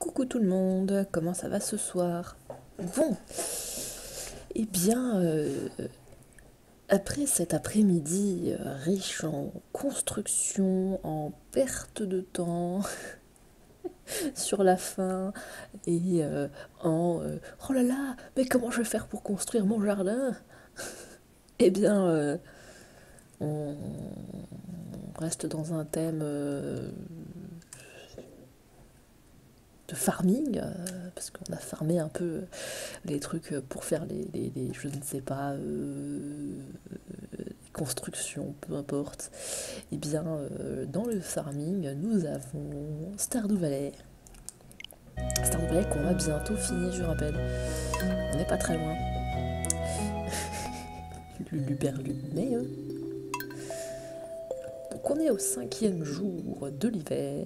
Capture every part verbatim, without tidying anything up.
Coucou tout le monde, comment ça va ce soir? Bon, eh bien, euh, après cet après-midi euh, riche en construction, en perte de temps sur la fin et euh, en euh, oh là là, mais comment je vais faire pour construire mon jardin? Eh bien, euh, on reste dans un thème euh, de farming, euh, parce qu'on a farmé un peu les trucs pour faire les, les, les je ne sais pas, euh, constructions, peu importe. Et bien, euh, dans le farming, nous avons Stardew Valley. Stardew Valley qu'on va bientôt finir, je rappelle. On n'est pas très loin. Luluberlu, mais euh, donc on est au cinquième jour de l'hiver.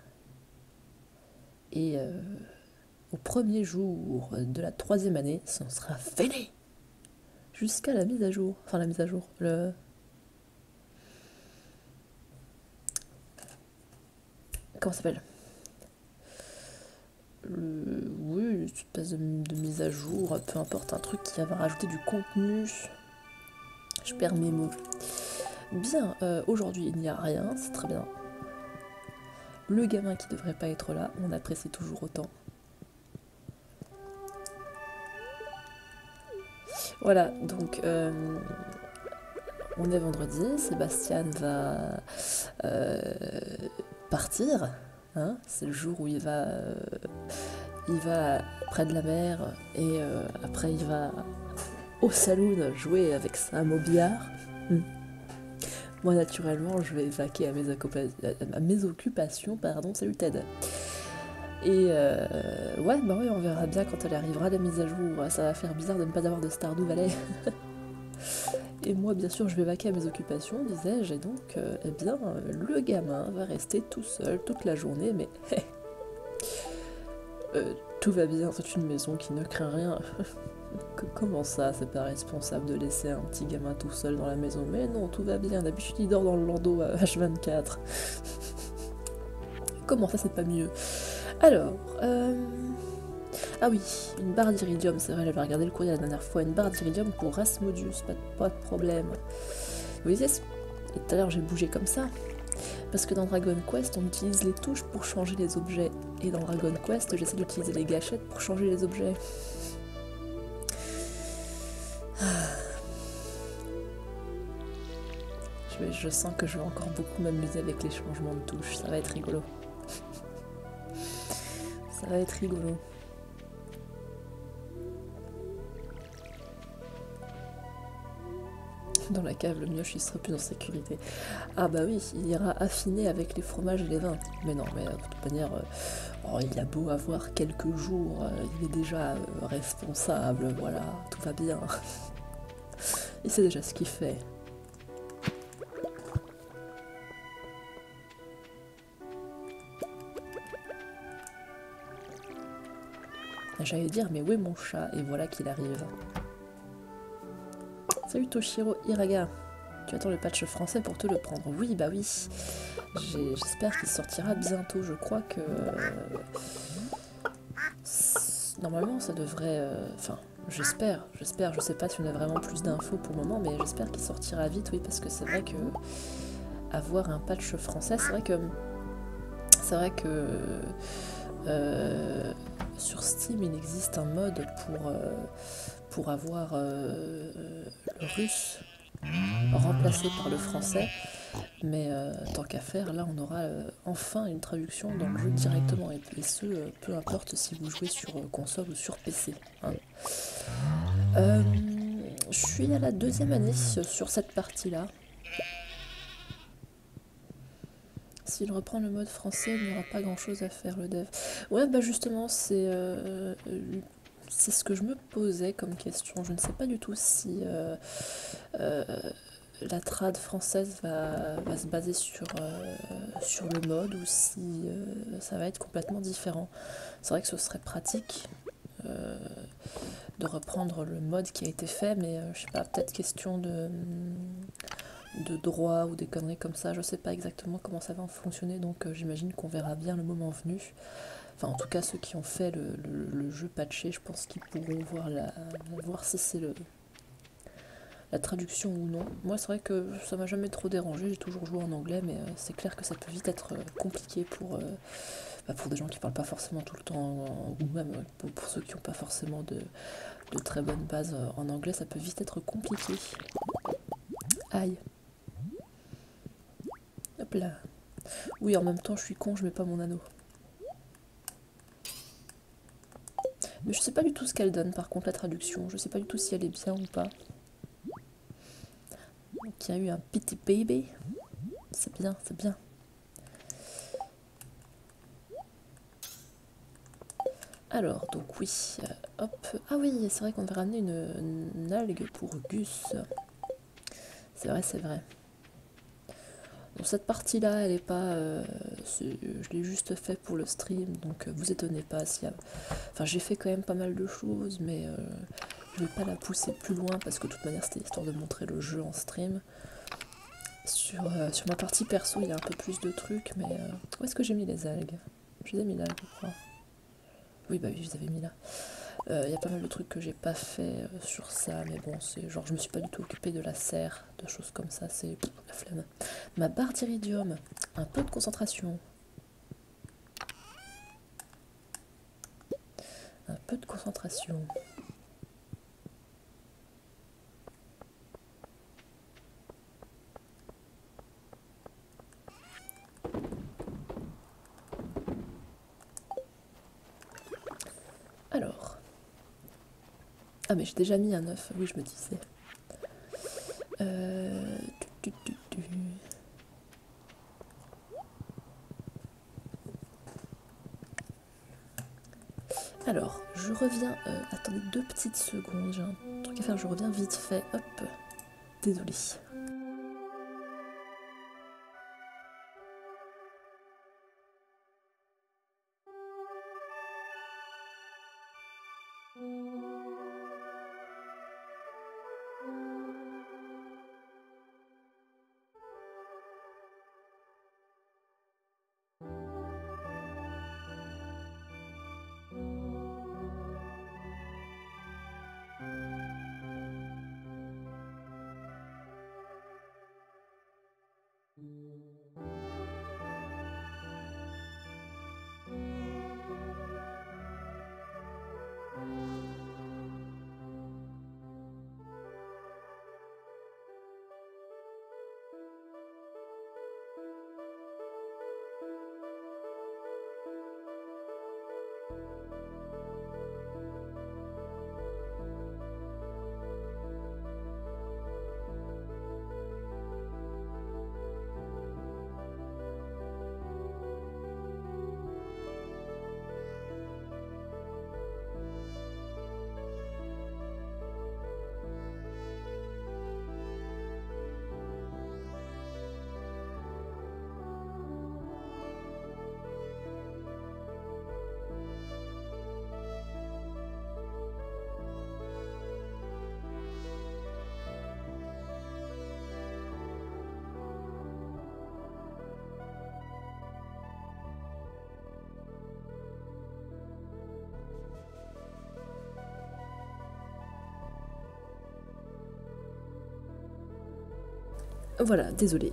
Et euh, au premier jour de la troisième année, ça sera fini jusqu'à la mise à jour. Enfin, la mise à jour. Le... Comment ça s'appelle? Le... Oui, une espèce de, de mise à jour, peu importe, un truc qui va rajouter du contenu. Je perds mes mots. Bien, euh, aujourd'hui il n'y a rien, c'est très bien. Le gamin qui devrait pas être là, on apprécie toujours autant. Voilà, donc euh, on est vendredi, Sébastien va euh, partir. Hein, c'est le jour où il va, euh, il va près de la mer et euh, après il va au saloon jouer avec Sam au billard. Hmm. Moi naturellement je vais vaquer à mes, à mes occupations, pardon, salut Ted. Et euh, ouais, bah ouais, on verra bien quand elle arrivera la mise à jour. Ça va faire bizarre de ne pas avoir de Stardew Valley. Et moi, bien sûr, je vais vaquer à mes occupations, disais-je, et donc, euh, eh bien, le gamin va rester tout seul toute la journée, mais euh, tout va bien, c'est une maison qui ne craint rien. Comment ça, c'est pas responsable de laisser un petit gamin tout seul dans la maison? Mais non, tout va bien, d'habitude il dort dans le landau à H vingt-quatre. Comment ça, c'est pas mieux? Alors, euh... ah oui, une barre d'iridium, c'est vrai, j'avais regardé le courrier la dernière fois, une barre d'iridium pour Rasmodius, pas de, pas de problème. Vous voyez, et tout à l'heure j'ai bougé comme ça, parce que dans Dragon Quest, on utilise les touches pour changer les objets, et dans Dragon Quest, j'essaie d'utiliser les gâchettes pour changer les objets. Je, je sens que je vais encore beaucoup m'amuser avec les changements de touches, ça va être rigolo. Ça va être rigolo. Dans la cave, le mioche il sera plus en sécurité. Ah bah oui, il ira affiner avec les fromages et les vins. Mais non, mais de toute manière, euh, oh, il a beau avoir quelques jours, euh, il est déjà euh, responsable, voilà, tout va bien. Il sait déjà ce qu'il fait. J'allais dire, mais où est mon chat? Et voilà qu'il arrive. Salut Toshiro Hiraga. Tu attends le patch français pour te le prendre? Oui, bah oui. J'espère qu'il sortira bientôt. Je crois que... Normalement, ça devrait... Enfin, euh... j'espère. J'espère. Je sais pas si on a vraiment plus d'infos pour le moment, mais j'espère qu'il sortira vite, oui, parce que c'est vrai que... Avoir un patch français, c'est vrai que... C'est vrai que... Euh... Sur Steam, il existe un mode pour... Euh... pour avoir euh, le russe remplacé par le français, mais euh, tant qu'à faire, là on aura euh, enfin une traduction dans le jeu directement, et, et ce, euh, peu importe si vous jouez sur euh, console ou sur P C. Hein. Euh, je suis à la deuxième année sur cette partie-là. S'il reprend le mode français, il n'y aura pas grand-chose à faire, le dev. Ouais, bah justement, c'est... Euh, c'est ce que je me posais comme question. Je ne sais pas du tout si euh, euh, la trad française va, va se baser sur, euh, sur le mode ou si euh, ça va être complètement différent. C'est vrai que ce serait pratique euh, de reprendre le mode qui a été fait, mais euh, je sais pas, peut-être question de, de droit ou des conneries comme ça. Je sais pas exactement comment ça va fonctionner, donc euh, j'imagine qu'on verra bien le moment venu. Enfin, en tout cas, ceux qui ont fait le, le, le jeu patché, je pense qu'ils pourront voir, la, voir si c'est le, la traduction ou non. Moi, c'est vrai que ça m'a jamais trop dérangé, j'ai toujours joué en anglais, mais euh, c'est clair que ça peut vite être euh, compliqué pour, euh, bah, pour des gens qui parlent pas forcément tout le temps, en, ou même pour, pour ceux qui n'ont pas forcément de, de très bonnes bases euh, en anglais, ça peut vite être compliqué. Aïe. Hop là. Oui, en même temps, je suis con, je mets pas mon anneau. Mais je sais pas du tout ce qu'elle donne, par contre, la traduction. Je sais pas du tout si elle est bien ou pas. Donc, il y a eu un petit baby. C'est bien, c'est bien. Alors, donc oui, euh, hop. Ah oui, c'est vrai qu'on va ramener une, une algue pour Gus. C'est vrai, c'est vrai. Donc cette partie-là, elle est pas... Euh, est, je l'ai juste fait pour le stream, donc euh, vous étonnez pas s'il y a... Enfin, j'ai fait quand même pas mal de choses, mais euh, je vais pas la pousser plus loin, parce que de toute manière, c'était histoire de montrer le jeu en stream. Sur, euh, sur ma partie perso, il y a un peu plus de trucs, mais... Euh, où est-ce que j'ai mis les algues? Je les ai mis là, je crois. Oui, bah oui, je les avais mis là. Il euh, y a pas mal de trucs que j'ai pas fait euh, sur ça, mais bon, c'est genre je me suis pas du tout occupée de la serre, de choses comme ça, c'est la flemme. Ma barre d'iridium, un peu de concentration. Un peu de concentration. Alors. Ah mais j'ai déjà mis un œuf, oui je me disais. Euh... Tu, tu, tu, tu. Alors, je reviens... Euh, attendez deux petites secondes, j'ai un truc à faire, je reviens vite fait. Hop, désolée. Voilà, désolée.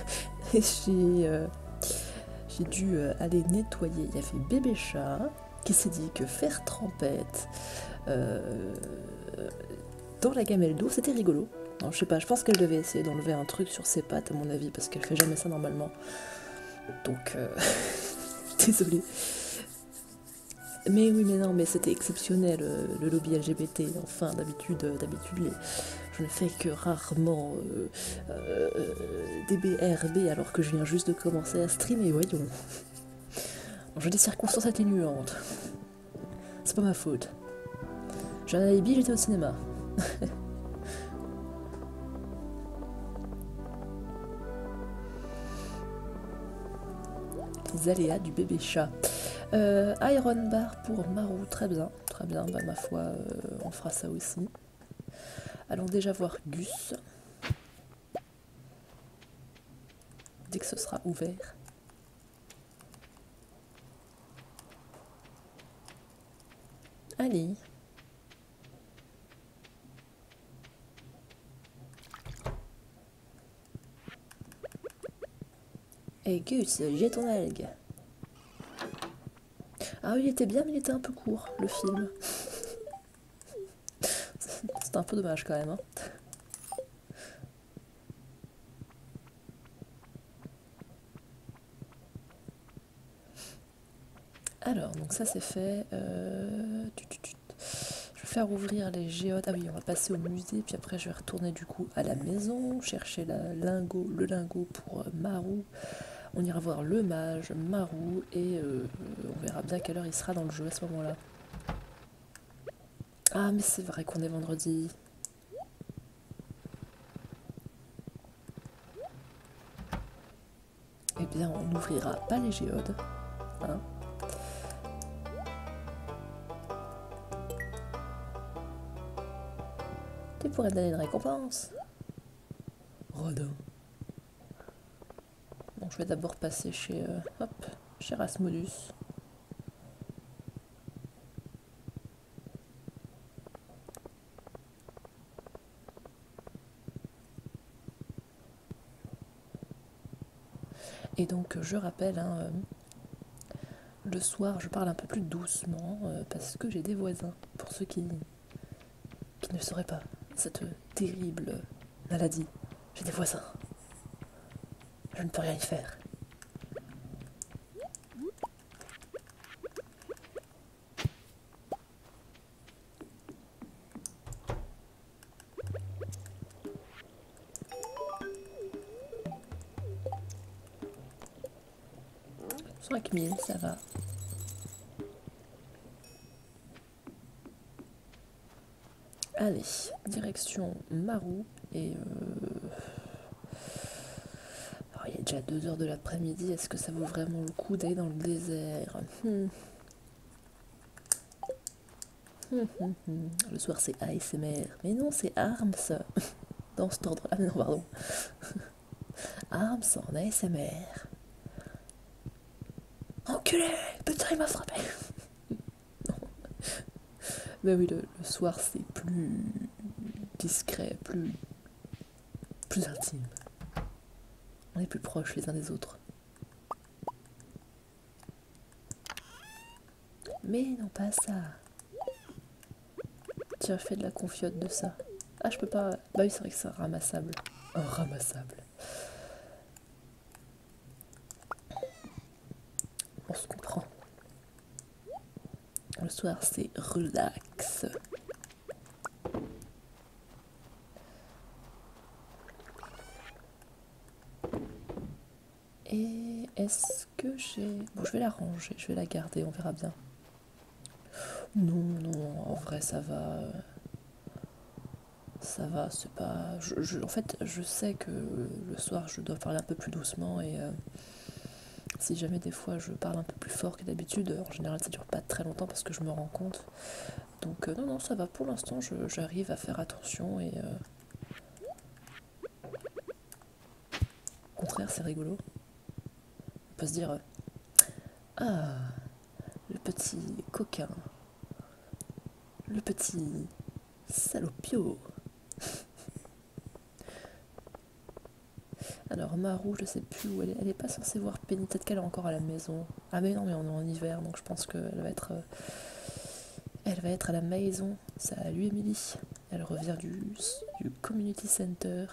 j'ai euh, j'ai dû euh, aller nettoyer. Il y avait bébé chat qui s'est dit que faire trempette euh, dans la gamelle d'eau, c'était rigolo. Non, je sais pas, je pense qu'elle devait essayer d'enlever un truc sur ses pattes, à mon avis, parce qu'elle fait jamais ça normalement. Donc, euh, désolée. Mais oui, mais non, mais c'était exceptionnel, euh, le lobby L G B T. Enfin, d'habitude, d'habitude, les... je ne fais que rarement euh, euh, des B R B alors que je viens juste de commencer à streamer, voyons. J'ai des circonstances atténuantes. C'est pas ma faute. J'ai un alibi, j'étais au cinéma. Les aléas du bébé chat. Euh, Iron Bar pour Marou, très bien, très bien, bah ma foi, euh, on fera ça aussi. Allons déjà voir Gus. dès que ce sera ouvert. Allez. Et Gus, j'ai ton algue. Ah oui, il était bien, mais il était un peu court, le film. C'est un peu dommage quand même. Hein. Alors, donc ça c'est fait. Euh... Je vais faire ouvrir les géodes. Ah oui, on va passer au musée, puis après je vais retourner du coup à la maison, chercher la lingot, le lingot pour Marou. On ira voir le mage, Marou, et euh, on verra bien à quelle heure il sera dans le jeu à ce moment-là. Ah mais c'est vrai qu'on est vendredi. Eh bien, on n'ouvrira pas les géodes. Hein. Tu pourrais me donner une récompense. Rodin. Bon, je vais d'abord passer chez, euh, hop, chez Rasmodus. Et donc, je rappelle, hein, euh, le soir, je parle un peu plus doucement euh, parce que j'ai des voisins. Pour ceux qui, qui ne sauraient pas, cette terrible maladie. J'ai des voisins. Je ne peux rien y faire. cinq mille, ça va. Allez, direction Marou. Et euh... alors, il est déjà deux heures de l'après-midi. Est-ce que ça vaut vraiment le coup d'aller dans le désert? hmm. Hum, hum, hum. Le soir c'est A S M R. Mais non, c'est Arms. Dans cet ordre. Ah non, pardon. Arms en A S M R. Enculé! Putain, il m'a frappé! Non. Mais oui, le, le soir c'est plus discret, plus, plus intime. On est plus proches les uns des autres. Mais non, pas ça. Tiens, fais de la confiote de ça. Ah, je peux pas. Bah oui, c'est vrai que c'est ramassable. Oh, ramassable. On se comprend. Le soir, c'est relax. Et est-ce que j'ai... Bon, je vais la ranger, je vais la garder, on verra bien. Non, non, en vrai, ça va. Ça va, c'est pas... Je, je, en fait, je sais que le soir, je dois parler un peu plus doucement et... Euh, si jamais des fois je parle un peu plus fort que d'habitude, en général ça dure pas très longtemps parce que je me rends compte. Donc euh, non, non, ça va, pour l'instant j'arrive à faire attention et... Euh... Au contraire, c'est rigolo. On peut se dire... Euh, ah, le petit coquin. Le petit salopio. Alors Marou, je sais plus où elle est. Elle est pas censée voir Penny, peut-être qu'elle est encore à la maison. Ah mais non, mais on est en hiver, donc je pense qu'elle va être... Euh... Elle va être à la maison. Salut Emily. Elle revient du, du community center.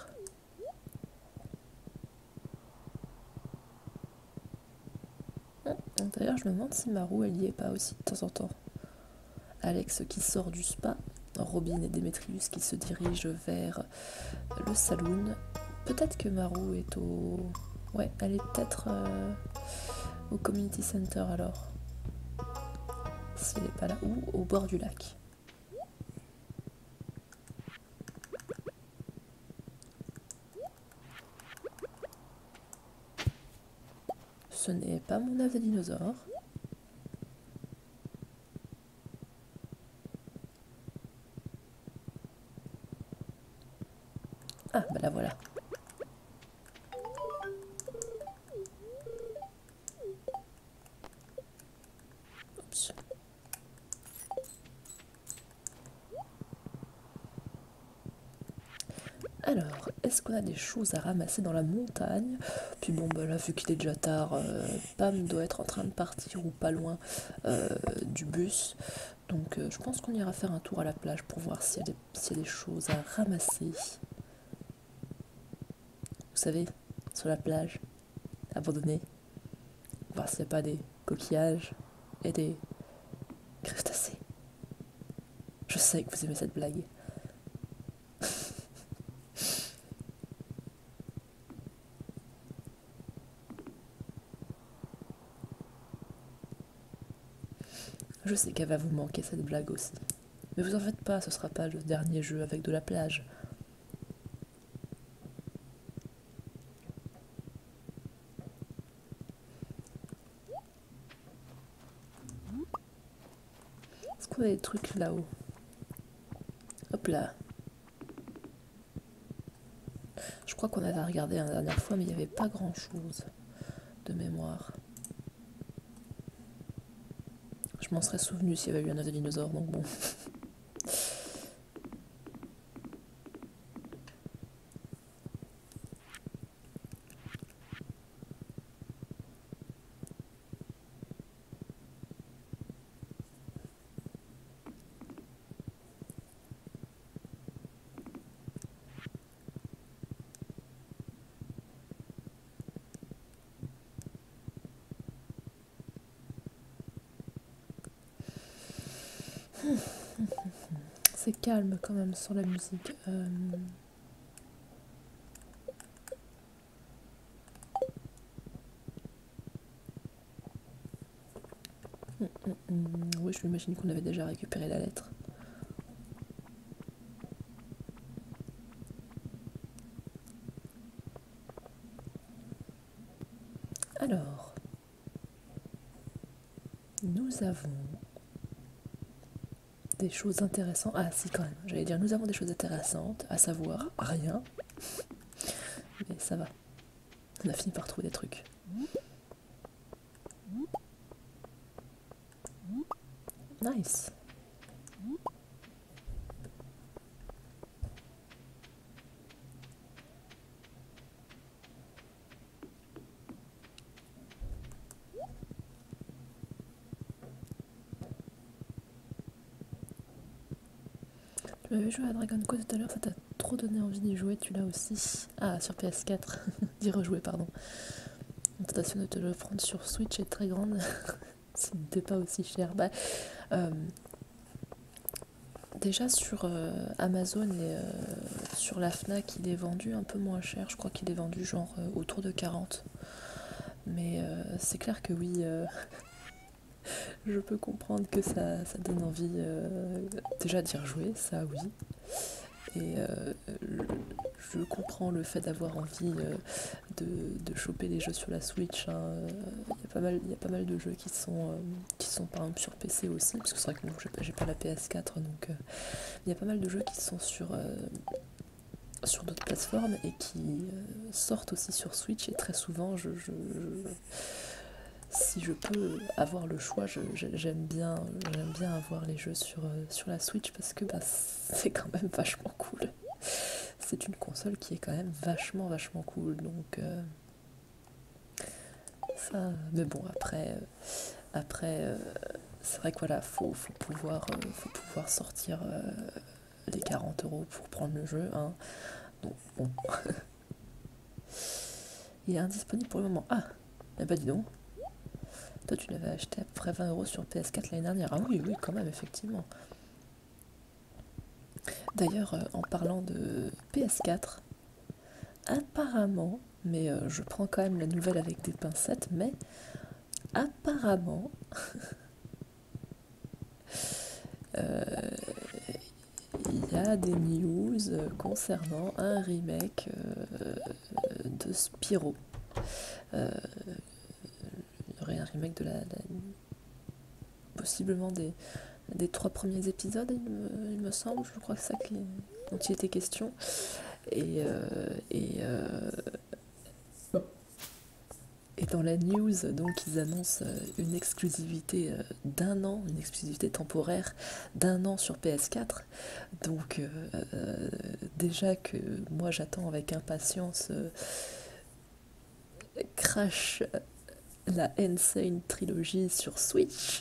D'ailleurs, je me demande si Marou, elle y est pas aussi de temps en temps. Alex qui sort du spa. Robin et Démétrius qui se dirigent vers le saloon. Peut-être que Marou est au... Ouais, elle est peut-être euh, au community center alors. Si elle n'est pas là. Ou au bord du lac. Ce n'est pas mon œuf de dinosaure. Ah, bah la voilà. plus. Alors, est-ce qu'on a des choses à ramasser dans la montagne? Puis bon, bah là, vu qu'il est déjà tard, euh, Pam doit être en train de partir ou pas loin euh, du bus. Donc euh, je pense qu'on ira faire un tour à la plage pour voir s'il y, s'il y a des choses à ramasser. Vous savez, sur la plage, abandonnée. Voir s'il n'y a pas des coquillages et des crustacés. Je sais que vous aimez cette blague. Je sais qu'elle va vous manquer cette blague aussi. Mais vous en faites pas, ce sera pas le dernier jeu avec de la plage. Est-ce qu'on a des trucs là-haut? Hop là. Je crois qu'on avait regardé la dernière fois, mais il n'y avait pas grand-chose de mémoire. Je m'en serais souvenu s'il y avait eu un œuf de dinosaure, donc bon. C'est calme quand même sur la musique. Euh... Hum, hum, hum. Oui, je m'imagine qu'on avait déjà récupéré la lettre. Alors, nous avons des choses intéressantes. Ah si, quand même, j'allais dire nous avons des choses intéressantes, à savoir rien. Mais ça va, on a fini par trouver des trucs. Nice. Tu m'avais joué à Dragon Quest tout à l'heure, ça t'a trop donné envie d'y jouer, tu l'as aussi. Ah, sur P S quatre, d'y rejouer, pardon. La tentation de te le prendre sur Switch est très grande. Ce n'était pas aussi cher. Bah, euh, déjà sur euh, Amazon et euh, sur la Fnac, il est vendu un peu moins cher. Je crois qu'il est vendu genre euh, autour de quarante. Mais euh, c'est clair que oui, euh, je peux comprendre que ça, ça donne envie euh, déjà d'y rejouer, ça oui. Et euh, je comprends le fait d'avoir envie euh, de, de choper des jeux sur la Switch. Il hein. y a pas mal, il y a pas mal de jeux qui sont, euh, qui sont par exemple sur P C aussi, parce que c'est vrai que moi j'ai pas, j'ai pas la P S quatre, donc euh, il y a pas mal de jeux qui sont sur, euh, sur d'autres plateformes et qui euh, sortent aussi sur Switch. Et très souvent, je, je, je, si je peux avoir le choix, je, j'aime bien, j'aime bien avoir les jeux sur, euh, sur la Switch parce que bah, c'est quand même vachement cool. C'est une console qui est quand même vachement vachement cool, donc euh, ça. Mais bon, après, euh, après, euh, c'est vrai que voilà, faut, faut pouvoir, euh, faut pouvoir sortir euh, les quarante euros pour prendre le jeu, hein. Donc bon, il est indisponible pour le moment. Ah, eh bah dis donc. Toi, tu l'avais acheté à peu près vingt euros sur P S quatre l'année dernière. Ah oui, oui, quand même, effectivement. D'ailleurs, euh, en parlant de P S quatre, apparemment, mais euh, je prends quand même la nouvelle avec des pincettes, mais apparemment, euh, il y a des news concernant un remake euh, de Spyro. Euh, il y aurait un remake de la, la possiblement des, des trois premiers épisodes, il me, il me semble, je crois que c'est ça qui, dont il était question. Et, euh, et euh, Et dans la news, donc, ils annoncent une exclusivité d'un an, une exclusivité temporaire d'un an sur P S quatre. Donc, euh, euh, déjà que moi, j'attends avec impatience euh, Crash, la Insane Trilogy sur Switch.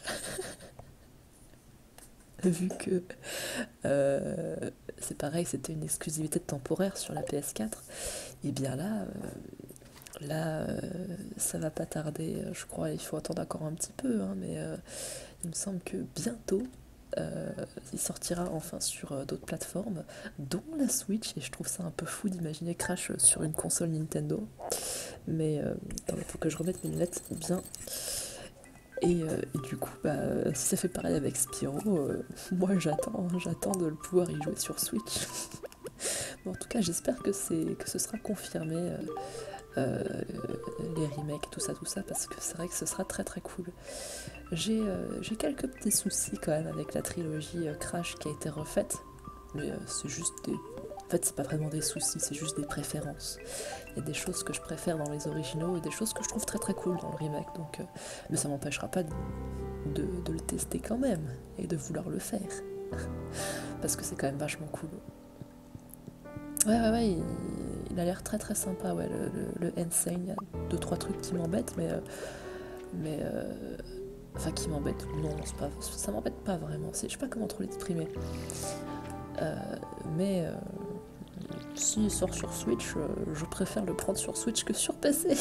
Vu que euh, c'est pareil, c'était une exclusivité temporaire sur la P S quatre. Et bien là... Euh, Là, euh, ça va pas tarder, je crois, il faut attendre encore un petit peu, hein, mais euh, il me semble que bientôt, euh, il sortira enfin sur euh, d'autres plateformes, dont la Switch, et je trouve ça un peu fou d'imaginer Crash sur une console Nintendo. Mais euh, il faut que je remette mes lunettes bien. Et, euh, et du coup, bah, si ça fait pareil avec Spyro, euh, moi j'attends, j'attends de le pouvoir y jouer sur Switch. Bon, en tout cas, j'espère que, c'est, que ce sera confirmé. Euh, Euh, les remakes, tout ça, tout ça, parce que c'est vrai que ce sera très très cool. J'ai euh, j'ai quelques petits soucis quand même avec la trilogie euh, Crash qui a été refaite, mais euh, c'est juste des... En fait, c'est pas vraiment des soucis, c'est juste des préférences. Il y a des choses que je préfère dans les originaux et des choses que je trouve très très cool dans le remake, donc... Euh... Mais ça m'empêchera pas de, de, de le tester quand même, et de vouloir le faire. Parce que c'est quand même vachement cool. Ouais, ouais, ouais, il, il a l'air très très sympa, ouais, le, le, le Insane. Il y a deux trois trucs qui m'embêtent, mais. Euh, mais. Euh, enfin, qui m'embêtent. Non, c'est pas, ça m'embête pas vraiment. C'est, je sais pas comment trop l'exprimer. Euh, mais. Euh, s'il sort sur Switch, euh, je préfère le prendre sur Switch que sur P C.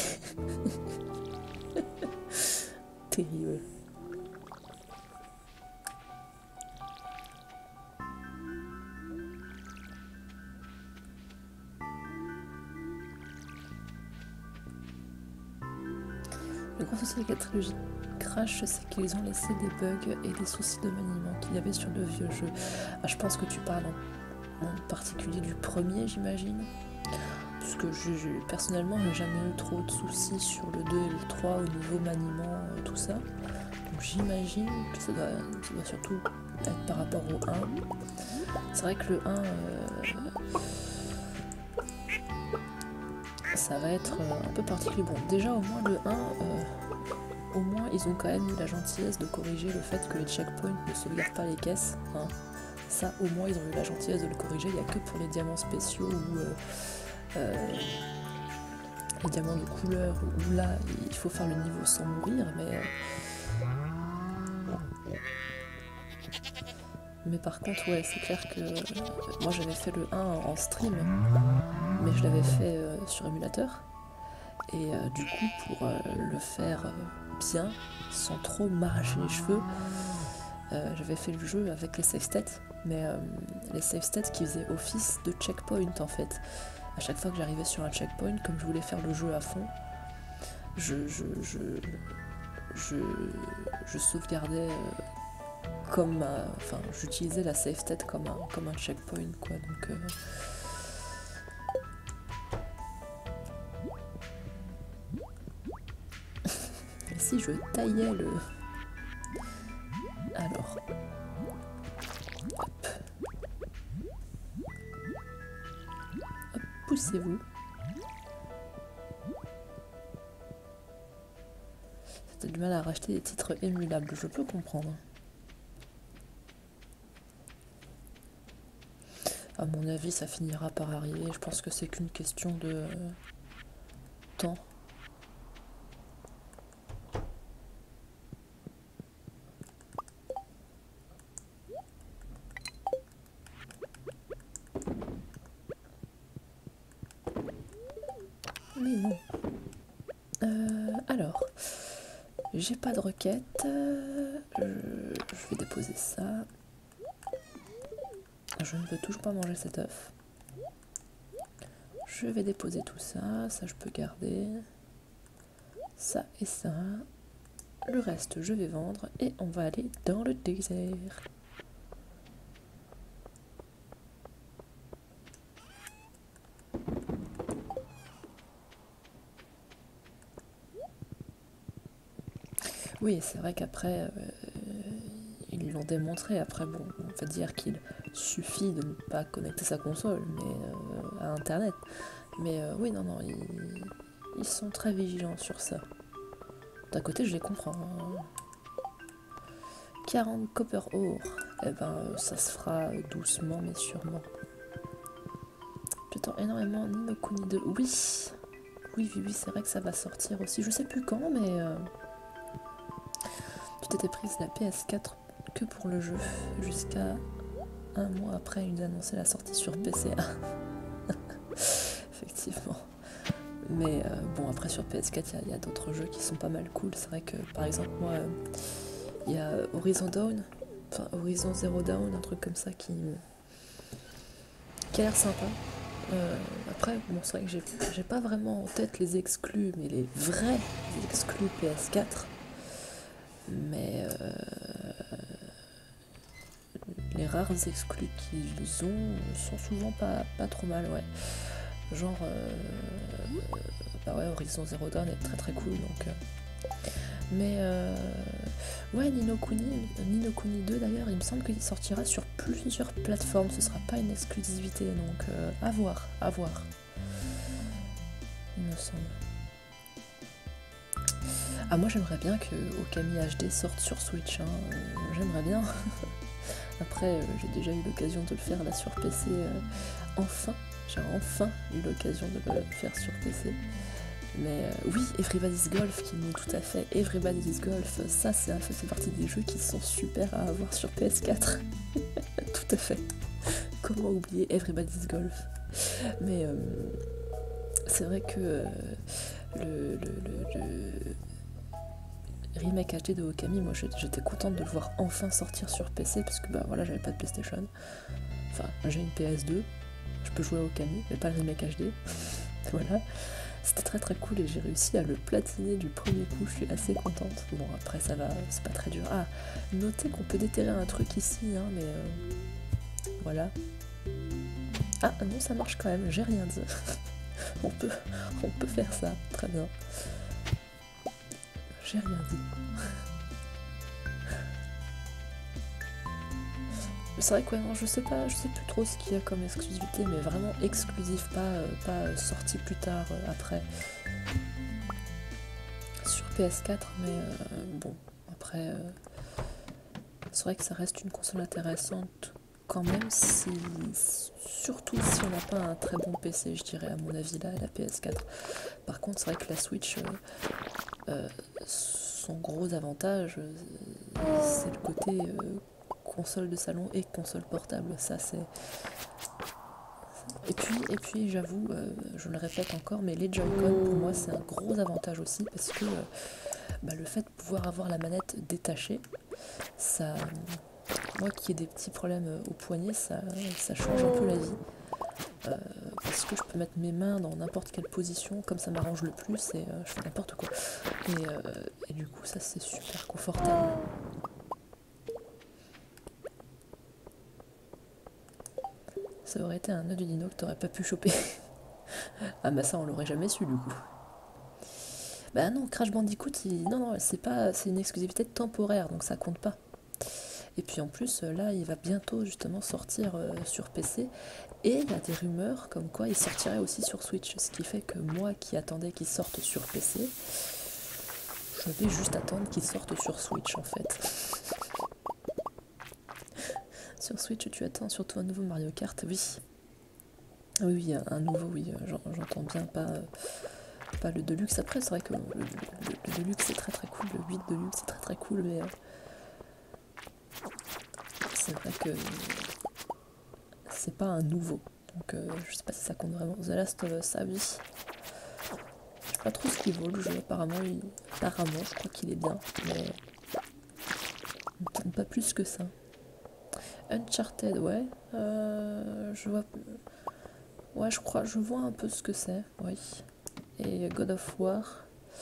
Terrible. Le gros souci avec la trilogie Crash, c'est qu'ils ont laissé des bugs et des soucis de maniement qu'il y avait sur de vieux jeux. Ah, je pense que tu parles en, en particulier du premier, j'imagine. Parce que je, je, personnellement, j'ai jamais eu trop de soucis sur le deux et le trois au niveau maniement, euh, tout ça. Donc j'imagine que ça doit, ça doit surtout être par rapport au un. C'est vrai que le un... Euh, ça va être un peu particulier. Bon, déjà au moins le un, euh, au moins ils ont quand même eu la gentillesse de corriger le fait que les checkpoints ne sauvegardent pas les caisses. Hein. Ça, au moins, ils ont eu la gentillesse de le corriger. Il n'y a que pour les diamants spéciaux ou euh, euh, les diamants de couleur où là, il faut faire le niveau sans mourir, mais... Euh, mais par contre, ouais, c'est clair que euh, moi j'avais fait le un en stream, mais je l'avais fait euh, sur émulateur. Et euh, du coup, pour euh, le faire euh, bien, sans trop m'arracher les cheveux, euh, j'avais fait le jeu avec les save stats, mais euh, les save stats qui faisaient office de checkpoint en fait. À chaque fois que j'arrivais sur un checkpoint, comme je voulais faire le jeu à fond, je, je, je, je, je sauvegardais euh, comme... Euh, enfin, j'utilisais la save stat comme un, comme un checkpoint, quoi, donc... Euh, si je taillais le... Alors... Hop. Hop, poussez-vous. T'as du mal à racheter des titres émulables, je peux comprendre. À mon avis, ça finira par arriver. Je pense que c'est qu'une question de euh, temps. Mais non. Euh, alors, j'ai pas de requête. Euh, je vais déposer ça. Je ne veux toujours pas manger cet œuf. Je vais déposer tout ça. Ça, je peux garder. Ça et ça. Le reste, je vais vendre. Et on va aller dans le désert. Oui, c'est vrai qu'après, euh, ils l'ont démontré. Après, bon, on va dire qu'il suffit de ne pas connecter sa console mais, euh, à Internet. Mais euh, oui, non, non, ils, ils sont très vigilants sur ça. D'un côté, je les comprends. Hein. quarante copper ore. Eh ben, ça se fera doucement, mais sûrement. J'attends énormément Ni no Kuni deux. Oui, oui, oui, oui, c'est vrai que ça va sortir aussi. Je sais plus quand, mais euh, tu t'étais prise la P S quatre que pour le jeu, jusqu'à un mois après ils annonçaient la sortie sur P C. Effectivement. Mais euh, bon, après sur P S quatre, il y a, a d'autres jeux qui sont pas mal cool. C'est vrai que par exemple, moi, il euh, y a Horizon Dawn, enfin Horizon Zero Dawn, un truc comme ça qui, qui a l'air sympa. Euh, après, bon, c'est vrai que j'ai, j'ai pas vraiment en tête les exclus, mais les vrais exclus P S quatre. Mais euh, les rares exclus qu'ils ont sont souvent pas, pas trop mal, ouais. Genre, euh, bah ouais, Horizon Zero Dawn est très très cool, donc... Euh, mais euh, ouais, Ni no Kuni, Ni no Kuni deux d'ailleurs, il me semble qu'il sortira sur plusieurs plateformes, ce sera pas une exclusivité, donc euh, à voir, à voir. Il me semble. Ah, moi j'aimerais bien que Okami H D sorte sur Switch, hein. J'aimerais bien. Après, euh, j'ai déjà eu l'occasion de le faire là sur P C. Euh, enfin, j'ai enfin eu l'occasion de le faire sur P C. Mais euh, oui, Everybody's Golf, qui nous tout à fait. Everybody's Golf, ça, c'est, ça fait partie des jeux qui sont super à avoir sur P S quatre. Tout à fait. Comment oublier Everybody's Golf? Mais euh, c'est vrai que euh, le, le, le, le remake H D de Okami, moi j'étais contente de le voir enfin sortir sur P C parce que bah voilà, j'avais pas de PlayStation. Enfin, j'ai une P S deux, je peux jouer à Okami, mais pas le remake H D. Voilà. C'était très très cool et j'ai réussi à le platiner du premier coup, je suis assez contente. Bon, après ça va, c'est pas très dur. Ah, notez qu'on peut déterrer un truc ici, hein, mais euh, voilà. Ah non, ça marche quand même, j'ai rien dit. on, peut, on peut faire ça, très bien. J'ai rien dit. C'est vrai que ouais, non, je sais pas, je sais plus trop ce qu'il y a comme exclusivité, mais vraiment exclusif, pas, euh, pas euh, sorti plus tard, euh, après. Sur P S quatre, mais euh, bon, après, euh, c'est vrai que ça reste une console intéressante quand même, si, surtout si on n'a pas un très bon P C, je dirais, à mon avis, là, la P S quatre. Par contre, c'est vrai que la Switch, euh, euh, son gros avantage, euh, c'est le côté euh, console de salon et console portable. Ça, c'est... Et puis, et puis j'avoue, euh, je le répète encore, mais les Joy-Con, pour moi, c'est un gros avantage aussi, parce que euh, bah, le fait de pouvoir avoir la manette détachée, ça... Moi qui ai des petits problèmes au poignet, ça, ça change un peu la vie. Euh, parce que je peux mettre mes mains dans n'importe quelle position, comme ça m'arrange le plus, et euh, je fais n'importe quoi. Et, euh, et du coup, ça c'est super confortable. Ça aurait été un œuf de dino que t'aurais pas pu choper. Ah bah ça on l'aurait jamais su du coup. Bah non, Crash Bandicoot, il... non non, c'est pas, c'est une exclusivité temporaire, donc ça compte pas. Et puis en plus, là, il va bientôt justement sortir euh, sur P C. Et il y a des rumeurs comme quoi il sortirait aussi sur Switch. Ce qui fait que moi qui attendais qu'il sorte sur P C, je vais juste attendre qu'il sorte sur Switch en fait. Sur Switch, tu attends surtout un nouveau Mario Kart, oui. Oui, oui, un nouveau, oui, j'entends bien, pas, pas le Deluxe. Après, c'est vrai que le, le, le Deluxe c'est très très cool, le huit Deluxe c'est très très cool, mais... Euh, c'est vrai que c'est pas un nouveau, donc euh, je sais pas si ça compte vraiment. The Last of Us, ah oui. Je sais pas trop ce qu'il vaut le jeu, apparemment, il... apparemment je crois qu'il est bien, mais pas plus que ça. Uncharted, ouais, euh, je vois, ouais, je crois, je vois un peu ce que c'est, oui. Et God of War,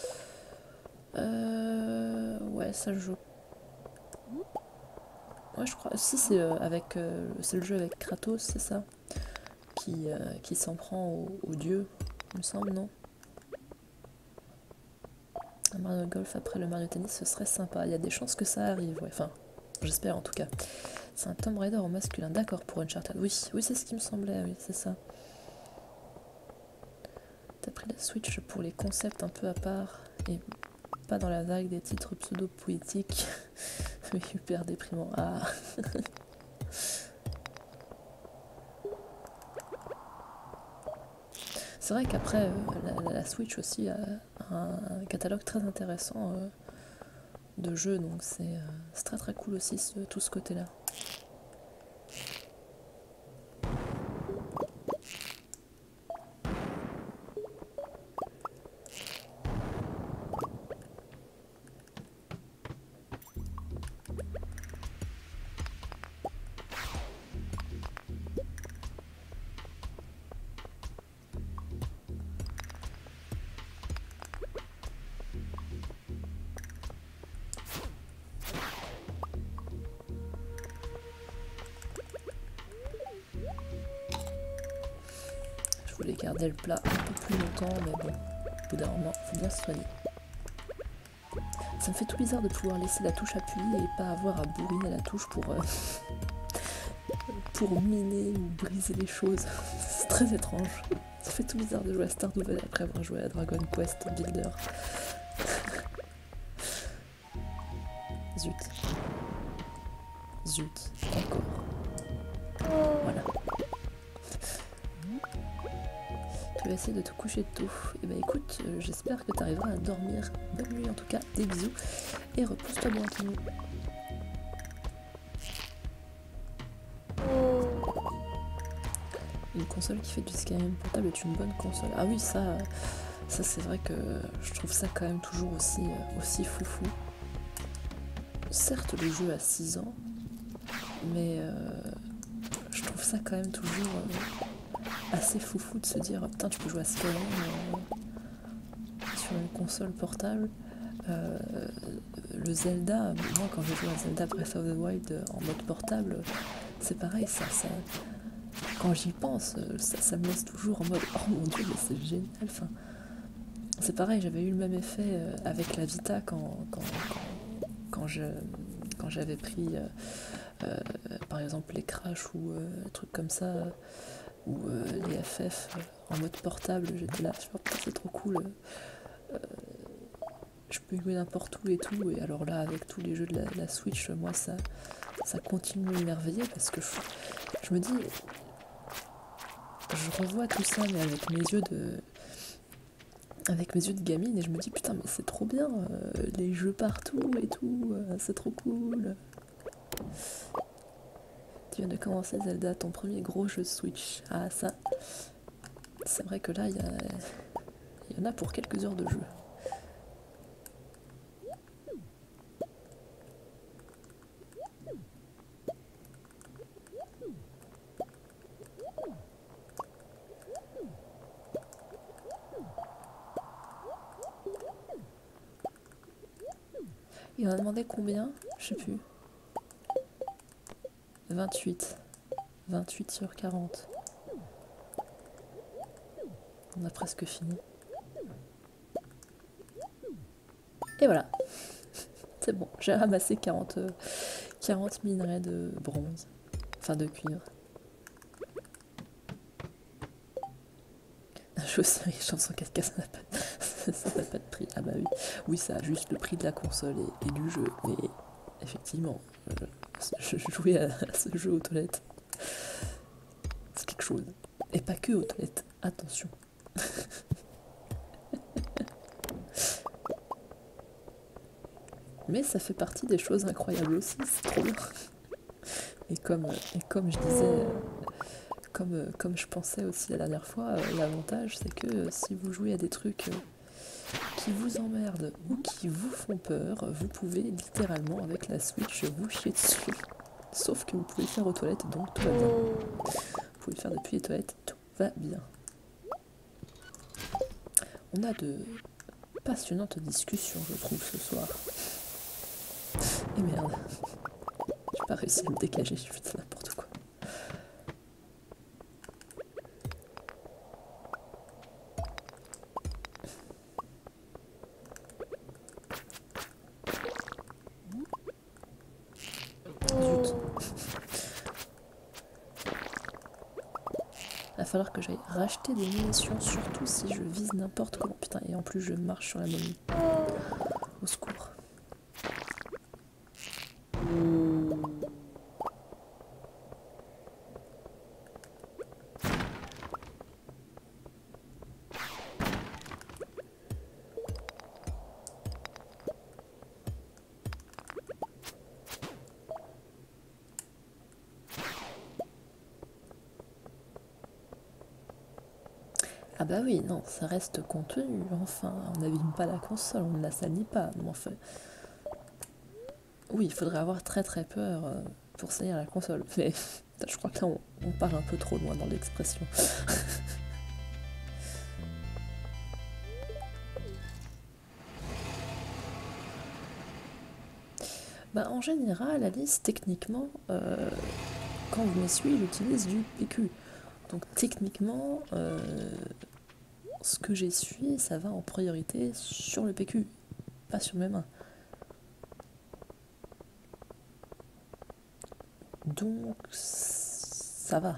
euh, ouais, ça joue. Ouais, je crois. Si, c'est euh, avec, euh, c'est le jeu avec Kratos, c'est ça, qui, euh, qui s'en prend au, au dieu, il me semble, non? Un Mario Golf après le Mario Tennis, ce serait sympa. Il y a des chances que ça arrive, ouais. Enfin, j'espère en tout cas. C'est un Tomb Raider au masculin, d'accord, pour Uncharted. Oui, oui, c'est ce qui me semblait, oui, c'est ça. T'as pris la Switch pour les concepts un peu à part et pas dans la vague des titres pseudo-poétiques. Hyper déprimant. Ah. C'est vrai qu'après, euh, la, la Switch aussi a un catalogue très intéressant euh, de jeux, donc c'est euh, très très cool aussi ce, tout ce côté-là. Je voulais garder le plat un peu plus longtemps, mais bon, au bout d'un moment, faut bien se soigner. Ça me fait tout bizarre de pouvoir laisser la touche appui et pas avoir à bourriner la touche pour, euh, pour miner ou briser les choses. C'est très étrange. Ça fait tout bizarre de jouer à Stardew Valley après avoir joué à Dragon Quest Builder. Zut. Zut. Encore. Voilà. Tu vas essayer de te coucher tôt. Et bah écoute, euh, j'espère que tu arriveras à dormir. Bonne nuit en tout cas, des bisous. Et repousse-toi bien tranquille. Une console qui fait du Skyrim portable est une bonne console. Ah oui, ça, ça c'est vrai que je trouve ça quand même toujours aussi, aussi foufou. Certes, le jeu a six ans, mais euh, je trouve ça quand même toujours euh, assez foufou de se dire putain, tu peux jouer à Skyrim euh, sur une console portable. Euh, le Zelda, moi quand je joue à Zelda Breath of the Wild en mode portable, c'est pareil, ça, ça quand j'y pense, ça, ça me laisse toujours en mode oh mon dieu, mais c'est génial. Enfin, c'est pareil, j'avais eu le même effet avec la Vita quand, quand, quand, quand je quand j'avais pris euh, euh, par exemple les Crash ou euh, des trucs comme ça, ou euh, les F F en mode portable, j'étais là, c'est trop cool. Euh, je peux jouer n'importe où et tout, et alors là avec tous les jeux de la, la Switch, moi ça, ça continue de m'émerveiller parce que je, je me dis, je revois tout ça mais avec mes yeux de avec mes yeux de gamine et je me dis putain mais c'est trop bien, euh, les jeux partout et tout, euh, c'est trop cool. Tu viens de commencer Zelda, ton premier gros jeu Switch. Ah ça, c'est vrai que là il y, y en a pour quelques heures de jeu. Il en a demandé combien? Je sais plus. vingt-huit. vingt-huit sur quarante. On a presque fini. Et voilà. C'est bon, j'ai ramassé quarante, quarante minerais de bronze. Enfin de cuivre. Je sais, chanson quatre K, ça n'a pas, ça n'a pas de prix. Ah bah oui. Oui, ça a juste le prix de la console et, et du jeu. Mais effectivement, euh, je jouais à, à ce jeu aux toilettes. C'est quelque chose. Et pas que aux toilettes. Attention. Mais ça fait partie des choses incroyables aussi. C'est trop bien. Et comme, et comme je disais... Comme, comme je pensais aussi la dernière fois, euh, l'avantage c'est que euh, si vous jouez à des trucs euh, qui vous emmerdent ou qui vous font peur, vous pouvez littéralement avec la Switch vous chier dessus. Sauf que vous pouvez le faire aux toilettes, donc tout va bien. Vous pouvez le faire depuis les toilettes, tout va bien. On a de passionnantes discussions, je trouve, ce soir. Et merde, j'ai pas réussi à me dégager, je fais n'importe quoi. Il va falloir que j'aille racheter des munitions, surtout si je vise n'importe comment. Putain, et en plus je marche sur la momie. Au secours. Ah bah oui, non, ça reste contenu, enfin, on n'abîme pas la console, on ne la salit pas, mais enfin... Oui, il faudrait avoir très très peur euh, pour salir la console, mais je crois que là on, on part un peu trop loin dans l'expression. Bah en général, Alice, techniquement, euh, quand je m'essuie, j'utilise du P Q. Donc techniquement, euh, ce que j'essuie, ça va en priorité sur le P Q, pas sur mes mains. Donc ça va.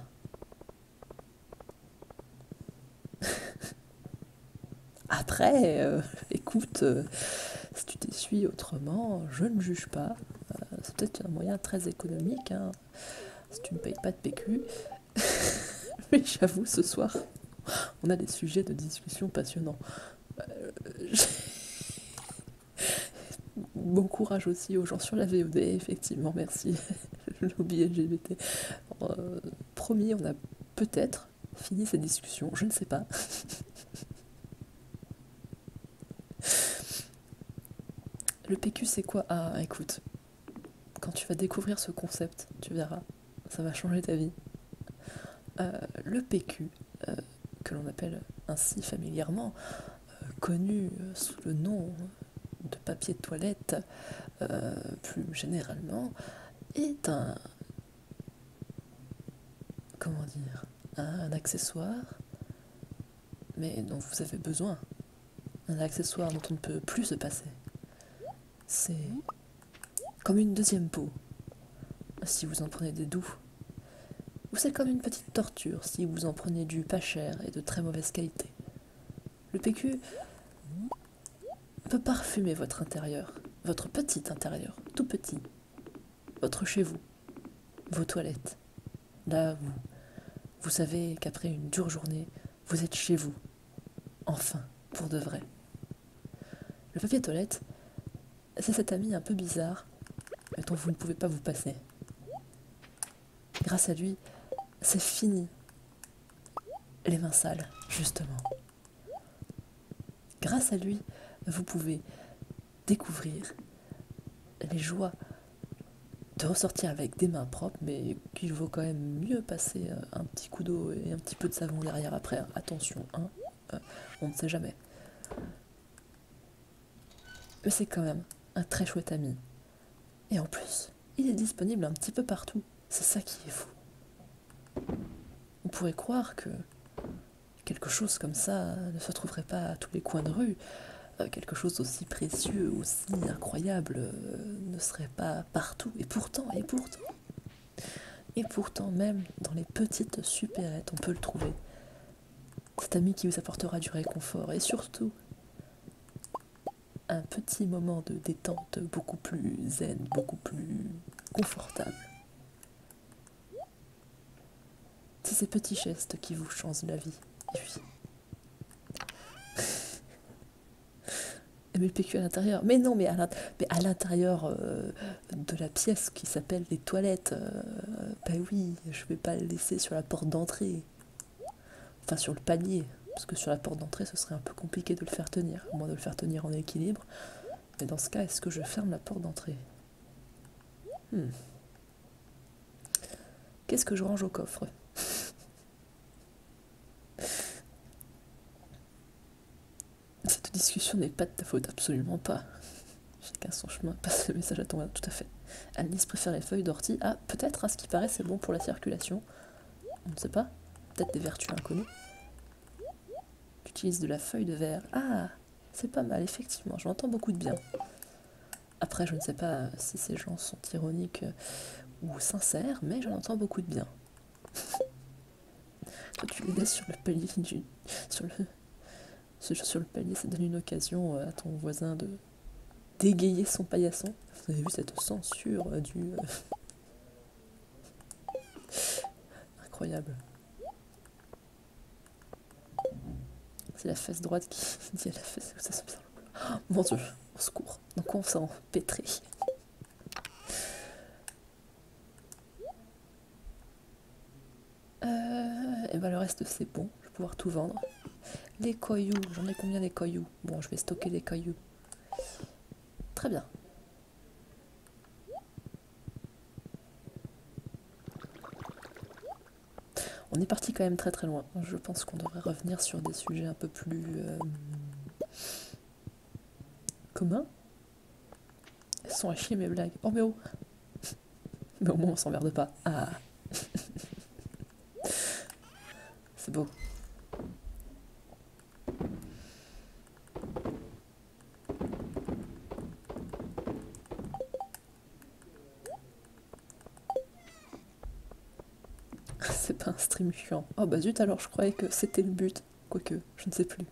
Après, euh, écoute, euh, si tu t'essuies autrement, je ne juge pas. Euh, c'est peut-être un moyen très économique, hein, si tu ne payes pas de P Q. Mais j'avoue, ce soir, on a des sujets de discussion passionnants. Euh, bon courage aussi aux gens sur la V O D, effectivement, merci. Le lobby L G B T. Euh, promis, on a peut-être fini cette discussion, je ne sais pas. Le P Q, c'est quoi? Ah, écoute, quand tu vas découvrir ce concept, tu verras, ça va changer ta vie. Euh, le P Q, euh, que l'on appelle ainsi familièrement, euh, connu sous le nom de papier de toilette, euh, plus généralement, est un... comment dire? Un accessoire, mais dont vous avez besoin. Un accessoire dont on ne peut plus se passer. C'est comme une deuxième peau, si vous en prenez des doux. Ou c'est comme une petite torture, si vous en prenez du pas cher et de très mauvaise qualité. Le P Q peut parfumer votre intérieur, votre petit intérieur, tout petit, votre chez vous, vos toilettes. Là, vous, vous savez qu'après une dure journée, vous êtes chez vous, enfin, pour de vrai. Le papier toilette, c'est cet ami un peu bizarre, mais dont vous ne pouvez pas vous passer. Grâce à lui, c'est fini les mains sales, justement. Grâce à lui, vous pouvez découvrir les joies de ressortir avec des mains propres, mais qu'il vaut quand même mieux passer un petit coup d'eau et un petit peu de savon derrière après. Attention, hein, euh, on ne sait jamais. Mais c'est quand même un très chouette ami. Et en plus, il est disponible un petit peu partout. C'est ça qui est fou. On pourrait croire que quelque chose comme ça ne se trouverait pas à tous les coins de rue. Quelque chose aussi précieux, aussi incroyable, euh, ne serait pas partout. Et pourtant, et pourtant, et pourtant, même dans les petites supérettes, on peut le trouver. Cet ami qui vous apportera du réconfort et surtout un petit moment de détente beaucoup plus zen, beaucoup plus confortable. C'est ces petits gestes qui vous changent la vie. Et puis... mais le P Q à l'intérieur. Mais non, mais à l'intérieur euh, de la pièce qui s'appelle les toilettes. Euh, ben oui, je vais pas le laisser sur la porte d'entrée. Enfin, sur le palier. Parce que sur la porte d'entrée, ce serait un peu compliqué de le faire tenir. À moins de le faire tenir en équilibre. Mais dans ce cas, est-ce que je ferme la porte d'entrée? hmm. Qu'est-ce que je range au coffre? Cette discussion n'est pas de ta faute, absolument pas. Chacun son chemin, passe le message à ton main, tout à fait. Alice préfère les feuilles d'ortie. Ah, peut-être, à ce qui paraît, c'est bon pour la circulation. On ne sait pas. Peut-être des vertus inconnues. Tu utilises de la feuille de verre. Ah, c'est pas mal, effectivement. J'en entends beaucoup de bien. Après, je ne sais pas si ces gens sont ironiques ou sincères, mais j'en entends beaucoup de bien. Toi, tu les laisses sur le palier du... Sur le... Sur le palier, ça donne une occasion à ton voisin de dégayer son paillasson. Vous avez vu cette censure euh, du... Euh... Incroyable. C'est la fesse droite qui dit à la fesse où ça se passe. Oh, mon Dieu, au secours. Donc on s'en pétrit. Euh, et ben le reste c'est bon, je vais pouvoir tout vendre. Les cailloux, j'en ai combien des cailloux? Bon, je vais stocker les cailloux. Très bien. On est parti quand même très très loin. Je pense qu'on devrait revenir sur des sujets un peu plus euh, communs. Elles sont à chier mes blagues. Oh mais oh. Mais au moins on s'emmerde pas. Ah. C'est beau. C'est pas un stream chiant. Oh bah zut, alors je croyais que c'était le but. Quoique, je ne sais plus.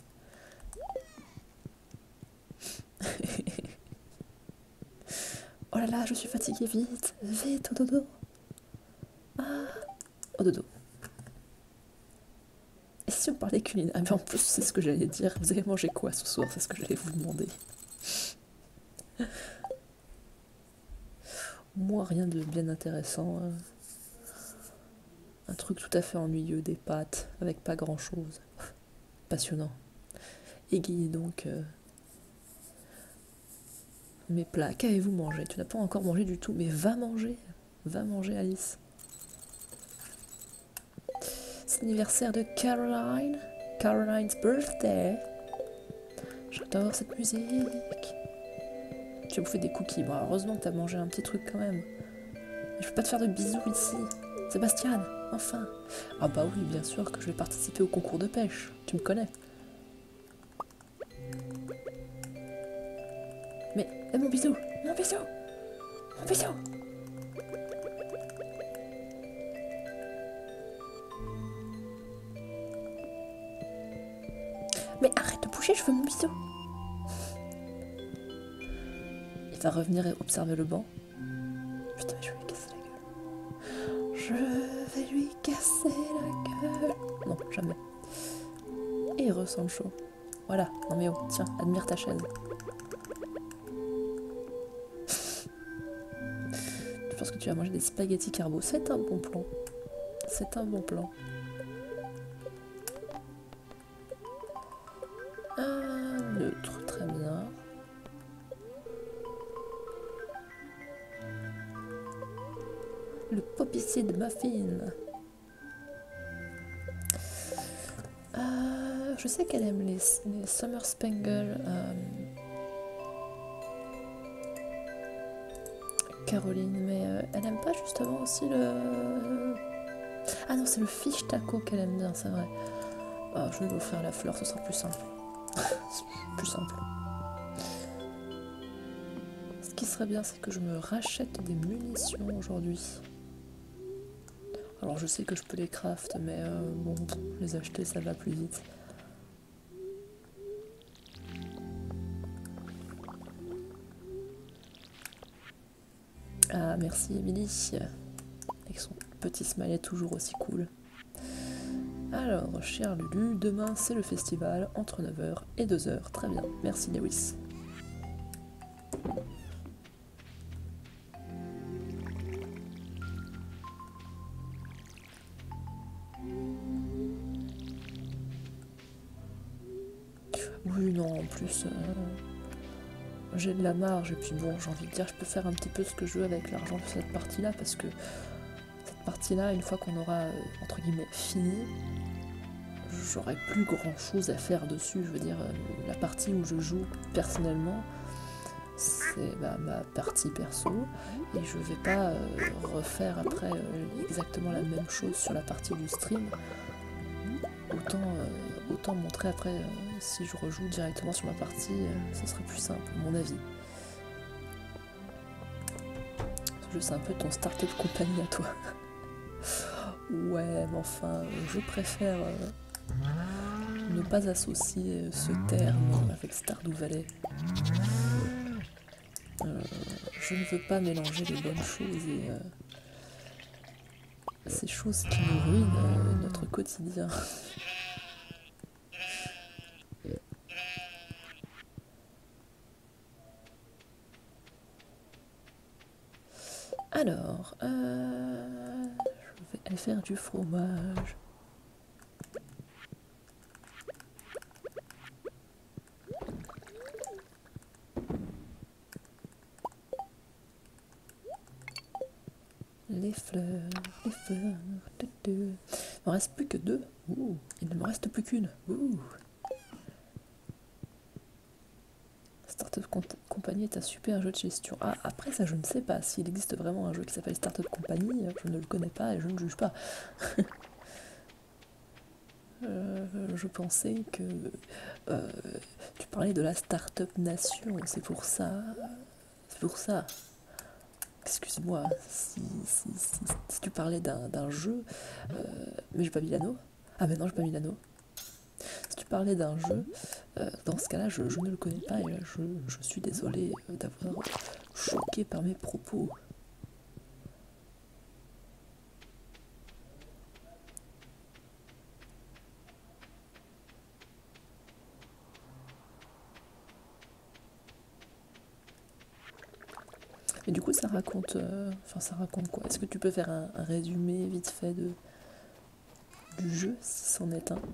Oh là là, je suis fatiguée, vite. Vite, au dodo. Ah. Au dodo. Et si on parlait culinaire? Ah mais en plus, c'est ce que j'allais dire. Vous avez mangé quoi ce soir? C'est ce que j'allais vous demander. Moi, rien de bien intéressant. Hein. Un truc tout à fait ennuyeux, des pâtes, avec pas grand-chose. Passionnant. Égayez donc euh, mes plats. Qu'avez-vous mangé? Tu n'as pas encore mangé du tout, mais va manger. Va manger, Alice. C'est l'anniversaire de Caroline. Caroline's birthday. J'adore cette musique. Tu as bouffé des cookies. Bon, heureusement que tu as mangé un petit truc quand même. Mais je peux pas te faire de bisous ici. Sébastien, enfin. Ah bah oui, bien sûr que je vais participer au concours de pêche. Tu me connais. Mais, eh, mon bisou, mon bisou, mon bisou. Mais arrête de bouger, je veux mon bisou. Il va revenir et observer le banc. Putain, je vais lui casser la gueule. Je vais lui casser la gueule. Non, jamais. Et il ressent le chaud. Voilà, non mais oh, tiens, admire ta chaise. Je pense que tu vas manger des spaghettis carbo. C'est un bon plan. C'est un bon plan. Un neutre, très bien. Le popicide muffin. Euh, je sais qu'elle aime les, les Summer Spangle. Euh, Caroline, mais euh, elle aime pas justement aussi le... Ah non, c'est le fish taco qu'elle aime bien, c'est vrai. Oh, je vais lui offrir la fleur, ce sera plus simple. Plus simple. Ce qui serait bien, c'est que je me rachète des munitions aujourd'hui. Alors je sais que je peux les craft, mais euh, bon, les acheter ça va plus vite. Ah merci Émilie, avec son petit smiley toujours aussi cool. Alors, cher Lulu, demain c'est le festival entre neuf heures et deux heures. Très bien, merci Lewis. Oui, non, en plus, euh, j'ai de la marge, et puis bon, j'ai envie de dire, je peux faire un petit peu ce que je veux avec l'argent de cette partie-là, parce que cette partie-là, une fois qu'on aura, euh, entre guillemets, fini, j'aurai plus grand-chose à faire dessus. Je veux dire, euh, la partie où je joue personnellement, c'est bah, ma partie perso, et je vais pas euh, refaire après euh, exactement la même chose sur la partie du stream. Autant, euh, autant montrer après, euh, si je rejoue directement sur ma partie, euh, ce serait plus simple, à mon avis. Je sais un peu ton start-up compagnie à toi. Ouais, mais enfin, je préfère euh, ne pas associer ce terme avec Stardew Valley. Euh, je ne veux pas mélanger les bonnes choses et euh, ces choses qui nous ruinent euh, notre quotidien. Alors, euh, je vais aller faire du fromage. Les fleurs, les fleurs. Il ne me reste plus que deux. Ouh, il ne me reste plus qu'une. Ouh. Startup Company est un super jeu de gestion. Ah, après ça, je ne sais pas. S'il existe vraiment un jeu qui s'appelle Startup Company, je ne le connais pas et je ne juge pas. euh, je pensais que euh, tu parlais de la Startup Nation. C'est pour ça. C'est pour ça. Excuse-moi, si, si, si, si tu parlais d'un jeu, euh, mais j'ai pas mis l'anneau. Ah mais non, j'ai pas mis l'anneau. Si tu parlais d'un jeu, euh, dans ce cas-là, je, je ne le connais pas et je, je suis désolée d'avoir choqué par mes propos. Mais du coup, ça raconte, euh, enfin, ça raconte quoi? Est-ce que tu peux faire un, un résumé vite fait de du jeu, si c'en est un?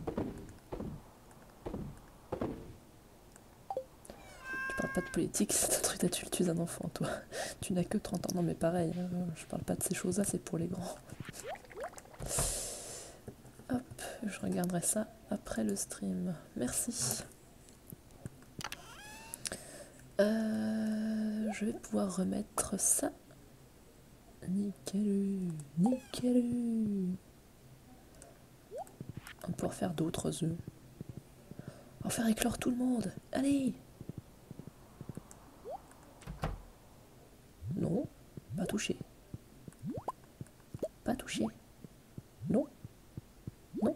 Tu parles pas de politique, c'est un truc là-dessus, tu es un enfant, toi. Tu n'as que trente ans, non mais pareil, hein, je parle pas de ces choses-là, c'est pour les grands. Hop, je regarderai ça après le stream. Merci. Euh, je vais pouvoir remettre ça. Nickel, nickel. On va pouvoir faire d'autres œufs. On va faire éclore tout le monde. Allez. Non, pas touché. Pas touché. Non. Non.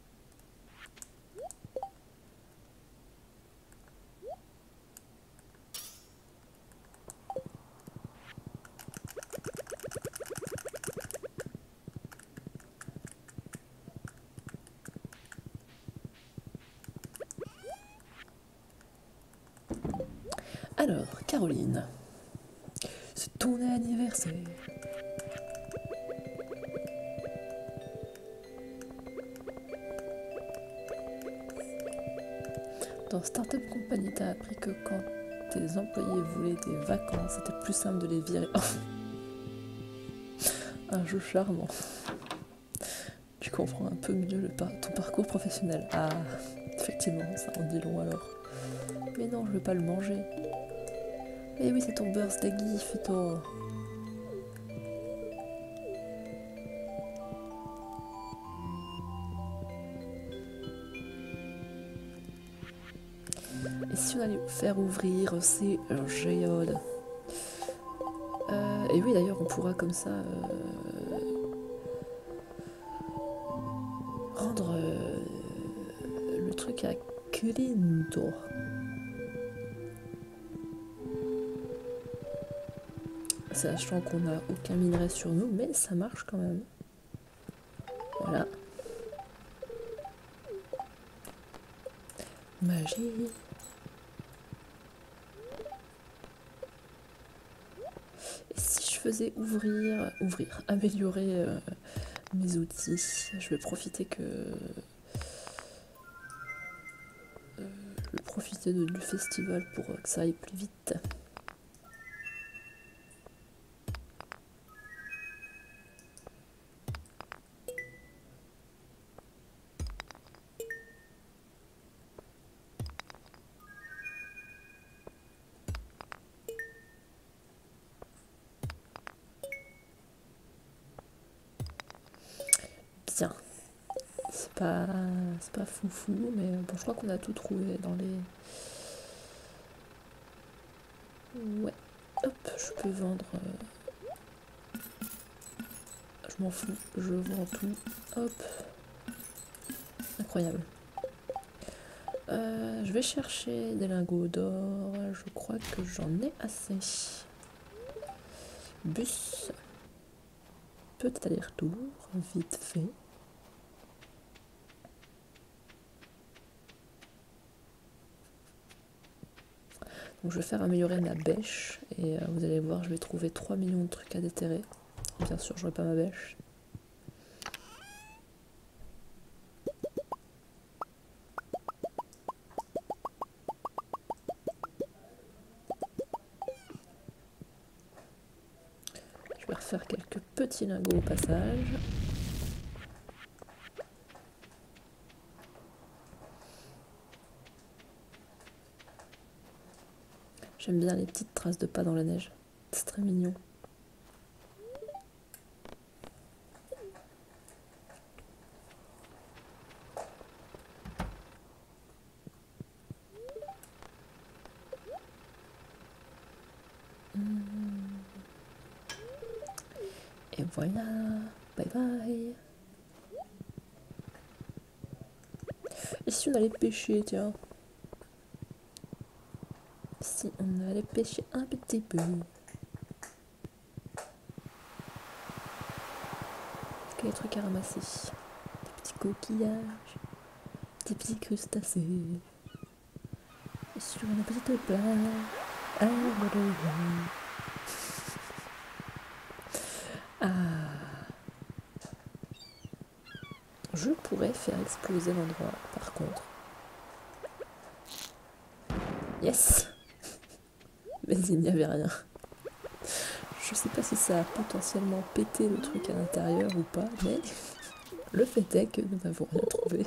Alors, Caroline, c'est ton anniversaire. Dans Startup Company, t'as appris que quand tes employés voulaient des vacances, c'était plus simple de les virer. Un jeu charmant. Tu comprends un peu mieux le par ton parcours professionnel. Ah, effectivement, ça en dit long alors. Mais non, je veux pas le manger. Mais oui, c'est ton birthday gift, toi. Et si on allait faire ouvrir ces géodes euh, Et oui, d'ailleurs, on pourra comme ça euh, rendre euh, le truc à Clinto. Sachant qu'on n'a aucun minerai sur nous, mais ça marche quand même. Voilà. Magie. Et si je faisais ouvrir, ouvrir, améliorer euh, mes outils, je vais profiter que... Euh, je vais profiter de, du festival pour que ça aille plus vite. Bien. C'est pas, c'est pas foufou, mais bon, je crois qu'on a tout trouvé dans les... Ouais. Hop, je peux vendre... Euh... Je m'en fous, je vends tout. Hop. Incroyable. Euh, je vais chercher des lingots d'or. Je crois que j'en ai assez. Bus. Petit aller-retour, vite fait. Donc je vais faire améliorer ma bêche. Et euh, vous allez voir, je vais trouver trois millions de trucs à déterrer. Bien sûr, j'aurai pas ma bêche. Je vais refaire quelques petits lingots au passage. J'aime bien les petites traces de pas dans la neige. C'est très mignon. Et voilà. Bye bye. Et si on allait pêcher, tiens? Si on allait pêcher un petit peu. Quel est le truc à ramasser? Des petits coquillages, des petits crustacés. Et sur une petite plage, à l'eau. Ah. Je pourrais faire exploser l'endroit, par contre. Yes! Mais il n'y avait rien. Je sais pas si ça a potentiellement pété le truc à l'intérieur ou pas, mais le fait est que nous n'avons rien trouvé.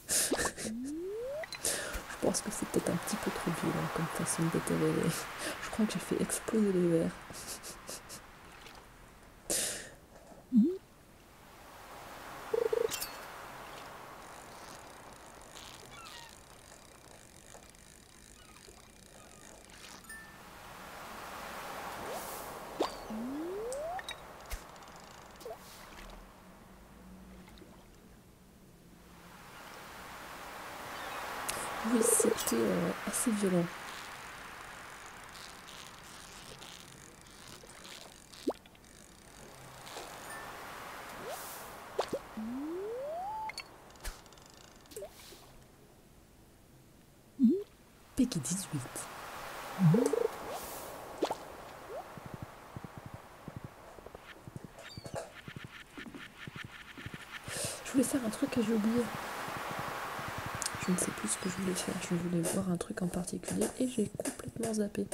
Je pense que c'est peut-être un petit peu trop violent comme façon de déterrer les... Je crois que j'ai fait exploser les verres. Oui, c'était euh, assez violent. Peggy dix-huit. Je voulais faire un truc et j'ai oublié. Je ne sais plus ce que je voulais faire. Je voulais voir un truc en particulier et j'ai complètement zappé.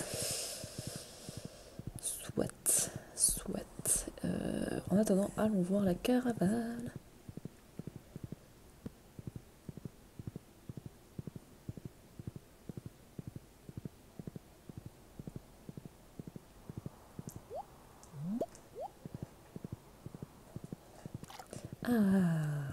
Soit, soit. Euh, en attendant, allons voir la caravane. Ah.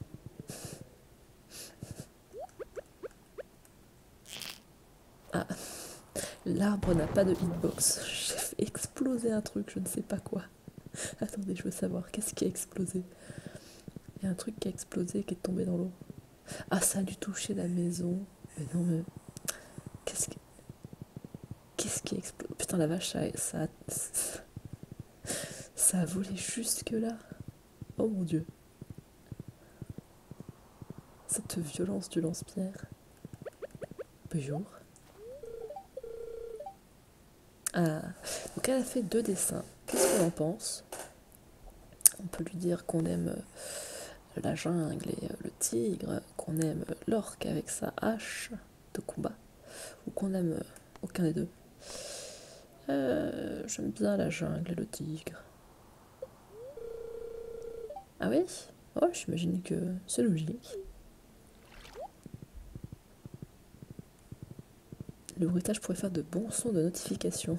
Ah. L'arbre n'a pas de hitbox. J'ai fait exploser un truc, je ne sais pas quoi. Attendez, je veux savoir, qu'est-ce qui a explosé? Il y a un truc qui a explosé et qui est tombé dans l'eau. Ah, ça a dû toucher la maison. Mais non, mais... Qu'est-ce qui... Qu'est-ce qui explose? Putain, la vache, ça... Ça a, ça a volé jusque là. Oh mon dieu. Cette violence du lance-pierre. Bonjour. Ah, donc elle a fait deux dessins. Qu'est-ce qu'on en pense? On peut lui dire qu'on aime la jungle et le tigre, qu'on aime l'orque avec sa hache de combat, ou qu'on aime aucun des deux. Euh, j'aime bien la jungle et le tigre. Ah oui? Oh, j'imagine que c'est logique. Le bruitage pourrait faire de bons sons de notification.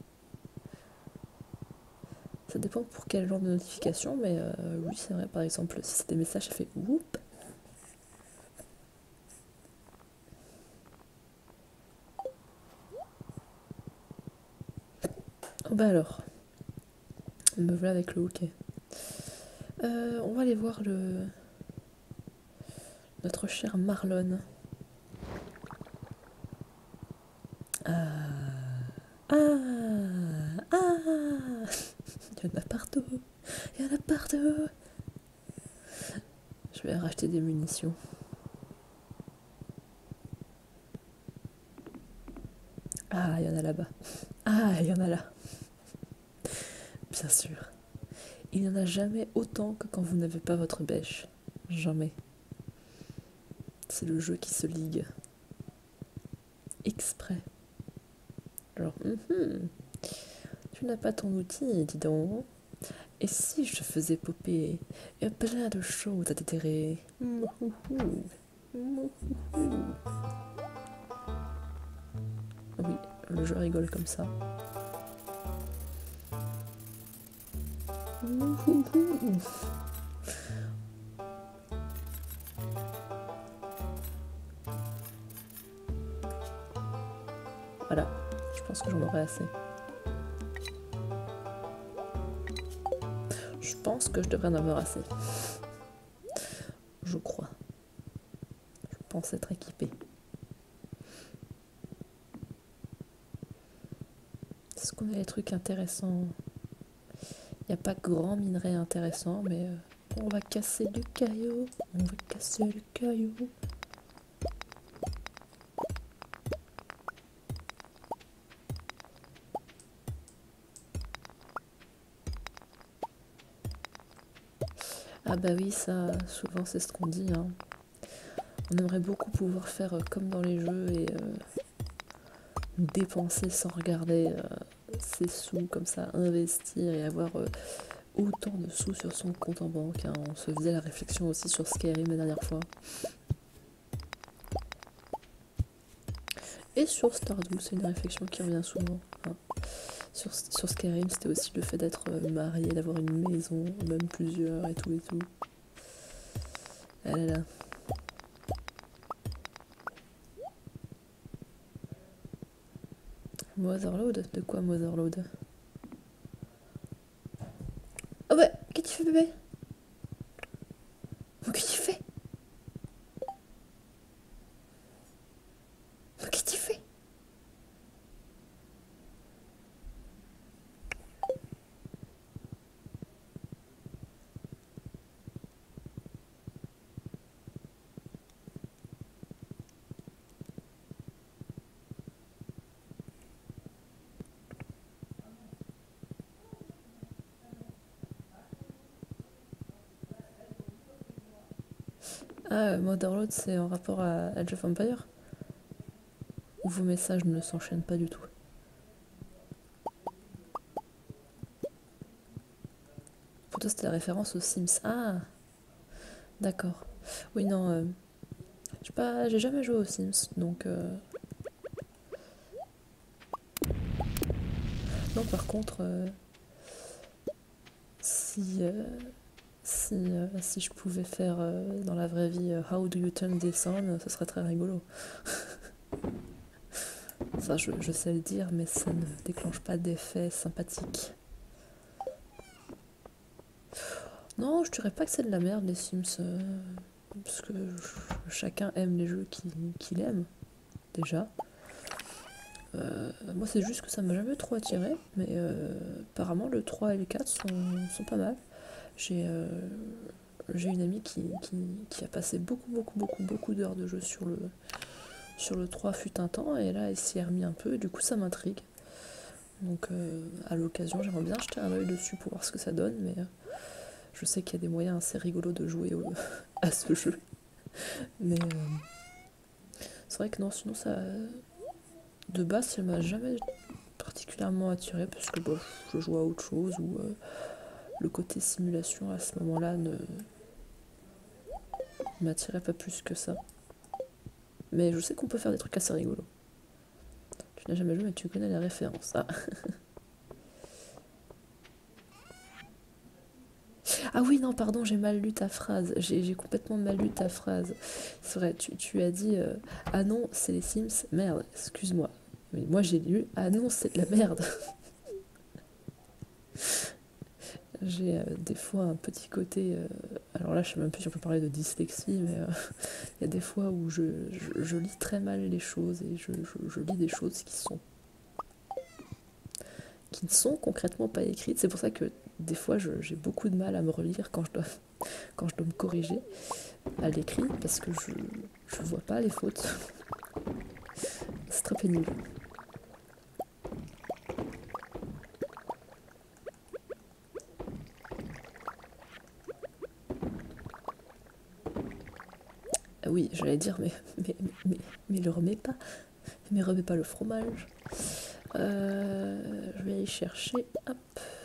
Ça dépend pour quel genre de notification, mais euh, oui, c'est vrai, par exemple, si c'est des messages, ça fait whoop. Oh bah alors, me voilà avec le hockey. Euh, on va aller voir le... notre cher Marlon. Il y en a partout. Je vais racheter des munitions. Ah, il y en a là-bas. Ah, il y en a là. Bien sûr. Il n'y en a jamais autant que quand vous n'avez pas votre bêche. Jamais. C'est le jeu qui se ligue. Exprès. Genre, mm-hmm, tu n'as pas ton outil, dis donc. Et si je te faisais popper plein de choses à déterrer? Oui, le jeu rigole comme ça. Voilà, je pense que j'en aurai assez. Je pense que je devrais en avoir assez. Je crois. Je pense être équipée. Est-ce qu'on a des trucs intéressants? Il n'y a pas grand minerai intéressant, mais euh, on va casser le caillou. On va casser le caillou. Ah bah oui, ça, souvent c'est ce qu'on dit. Hein. On aimerait beaucoup pouvoir faire euh, comme dans les jeux et euh, dépenser sans regarder euh, ses sous, comme ça, investir et avoir euh, autant de sous sur son compte en banque. Hein. On se faisait la réflexion aussi sur Skyrim la dernière fois. Et sur Stardew, c'est une réflexion qui revient souvent. Hein. Sur, sur Skyrim, c'était aussi le fait d'être euh, marié, d'avoir une maison, même plusieurs et tout et tout. Ah là là. Motherload? De quoi Motherload? Oh bah, qu'est-ce que tu fais bébé? Qu'est-ce que tu fais? Qu'est-ce que tu fais? Ah, Motherload, c'est en rapport à Age of Empires? Ou vos messages ne s'enchaînent pas du tout? Pour toi, c'était la référence aux Sims. Ah, d'accord. Oui, non, euh, j'ai pas, j'ai jamais joué aux Sims, donc... Euh... Non, par contre, euh, si, euh, si, euh, si je pouvais faire euh, dans la vraie vie euh, How do you turn this on, ce serait très rigolo. Ça, je, je sais le dire, mais ça ne déclenche pas d'effet sympathique. Non, je dirais pas que c'est de la merde, les Sims. Euh, parce que je, chacun aime les jeux qu'il qu'il aime, déjà. Euh, moi, c'est juste que ça m'a jamais trop attiré, mais euh, apparemment, le trois et le quatre sont, sont pas mal. J'ai euh, j'ai une amie qui, qui, qui a passé beaucoup, beaucoup, beaucoup, beaucoup d'heures de jeu sur le, sur le trois fut un temps, et là, elle s'y est remis un peu, et du coup, ça m'intrigue. Donc, euh, à l'occasion, j'aimerais bien jeter un œil dessus pour voir ce que ça donne, mais euh, je sais qu'il y a des moyens assez rigolos de jouer au, à ce jeu. Mais euh, c'est vrai que non, sinon, ça. De base, ça m'a jamais particulièrement attiré parce que bah, je joue à autre chose ou euh, le côté simulation à ce moment-là ne m'attirait pas plus que ça. Mais je sais qu'on peut faire des trucs assez rigolos. Tu n'as jamais joué mais tu connais les références. Ah, ah oui, non, pardon, j'ai mal lu ta phrase. J'ai, j'ai complètement mal lu ta phrase. C'est vrai, tu, tu as dit euh, ah non, c'est les Sims. Merde, excuse-moi. Mais moi j'ai lu ah non, c'est de la merde. J'ai euh, des fois un petit côté... Euh, alors là, je sais même plus si on peut parler de dyslexie, mais il euh, y a des fois où je, je, je lis très mal les choses et je, je, je lis des choses qui sont qui ne sont concrètement pas écrites. C'est pour ça que des fois j'ai beaucoup de mal à me relire quand je dois, quand je dois me corriger à l'écrit, parce que je ne vois pas les fautes. C'est très pénible. Ah oui, j'allais dire, mais, mais, mais, mais le remets pas. Mais remets pas le fromage. Euh, je vais aller chercher. Hop.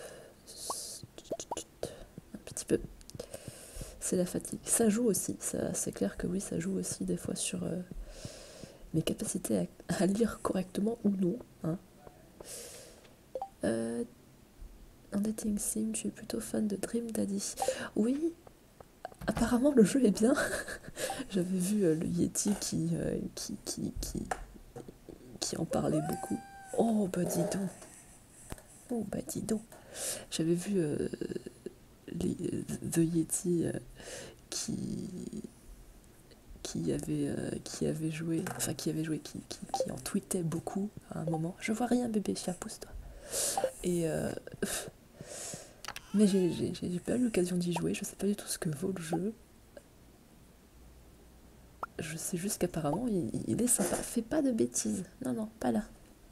Un petit peu. C'est la fatigue. Ça joue aussi. C'est clair que oui, ça joue aussi des fois sur euh, mes capacités à, à lire correctement ou non. Hein. Euh, en dating sim, je suis plutôt fan de Dream Daddy. Oui, apparemment le jeu est bien. J'avais vu euh, le Yeti qui, euh, qui, qui, qui, qui en parlait beaucoup. Oh bah dis donc. Oh bah dis donc. J'avais vu euh, les, The Yeti euh, qui qui avait euh, qui avait joué, enfin qui avait joué, qui, qui, qui en tweetait beaucoup à un moment. Je vois rien bébé, chien, pousse-toi. Et euh, mais j'ai, j'ai, j'ai pas eu l'occasion d'y jouer. Je sais pas du tout ce que vaut le jeu. Je sais juste qu'apparemment il, il est sympa. Fais pas de bêtises. Non non, pas là.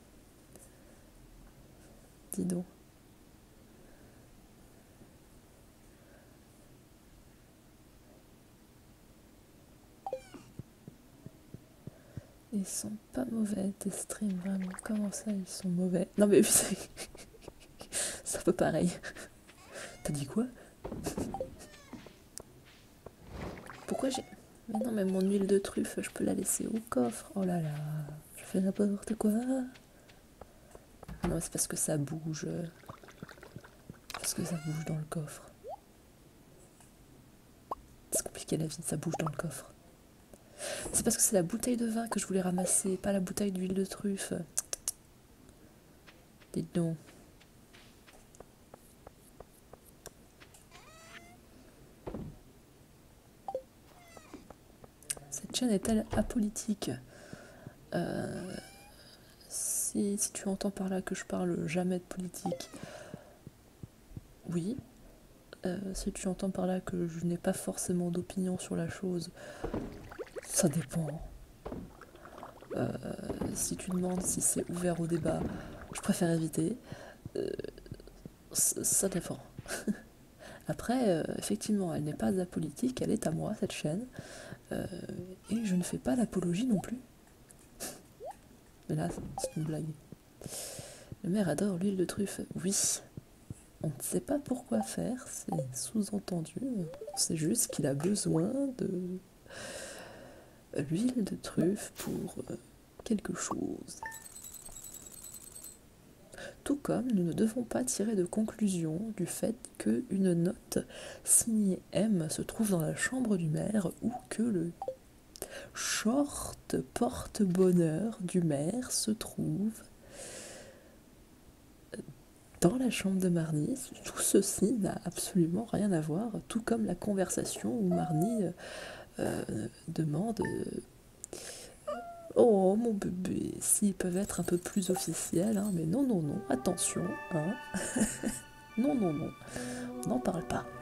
Dis donc. Ils sont pas mauvais tes streams, vraiment. Comment ça ils sont mauvais? Non mais c'est c'est un peu pareil. T'as dit quoi? Pourquoi j'ai... Mais non mais mon huile de truffe, je peux la laisser au coffre. Oh là là, je fais n'importe quoi. Non c'est parce que ça bouge. Parce que ça bouge dans le coffre. C'est compliqué la vie, ça bouge dans le coffre. C'est parce que c'est la bouteille de vin que je voulais ramasser, pas la bouteille d'huile de truffe. Dites donc. Cette chaîne est-elle apolitique? euh, si, si tu entends par là que je parle jamais de politique, oui. Euh, si tu entends par là que je n'ai pas forcément d'opinion sur la chose, ça dépend. Euh, si tu demandes si c'est ouvert au débat, je préfère éviter. Euh, ça dépend. Après, euh, effectivement, elle n'est pas apolitique, elle est à moi, cette chaîne. Euh, et je ne fais pas l'apologie non plus. Mais là, c'est une blague. Le maire adore l'huile de truffe. Oui. On ne sait pas pourquoi faire, c'est sous-entendu. C'est juste qu'il a besoin de l'huile de truffe pour quelque chose. Tout comme nous ne devons pas tirer de conclusion du fait qu'une note signée M se trouve dans la chambre du maire ou que le short porte-bonheur du maire se trouve dans la chambre de Marnie. Tout ceci n'a absolument rien à voir, tout comme la conversation où Marnie euh, demande euh, oh mon bébé, s'ils peuvent être un peu plus officiels, hein, mais non, non, non, attention, hein. Non, non, non, on n'en parle pas.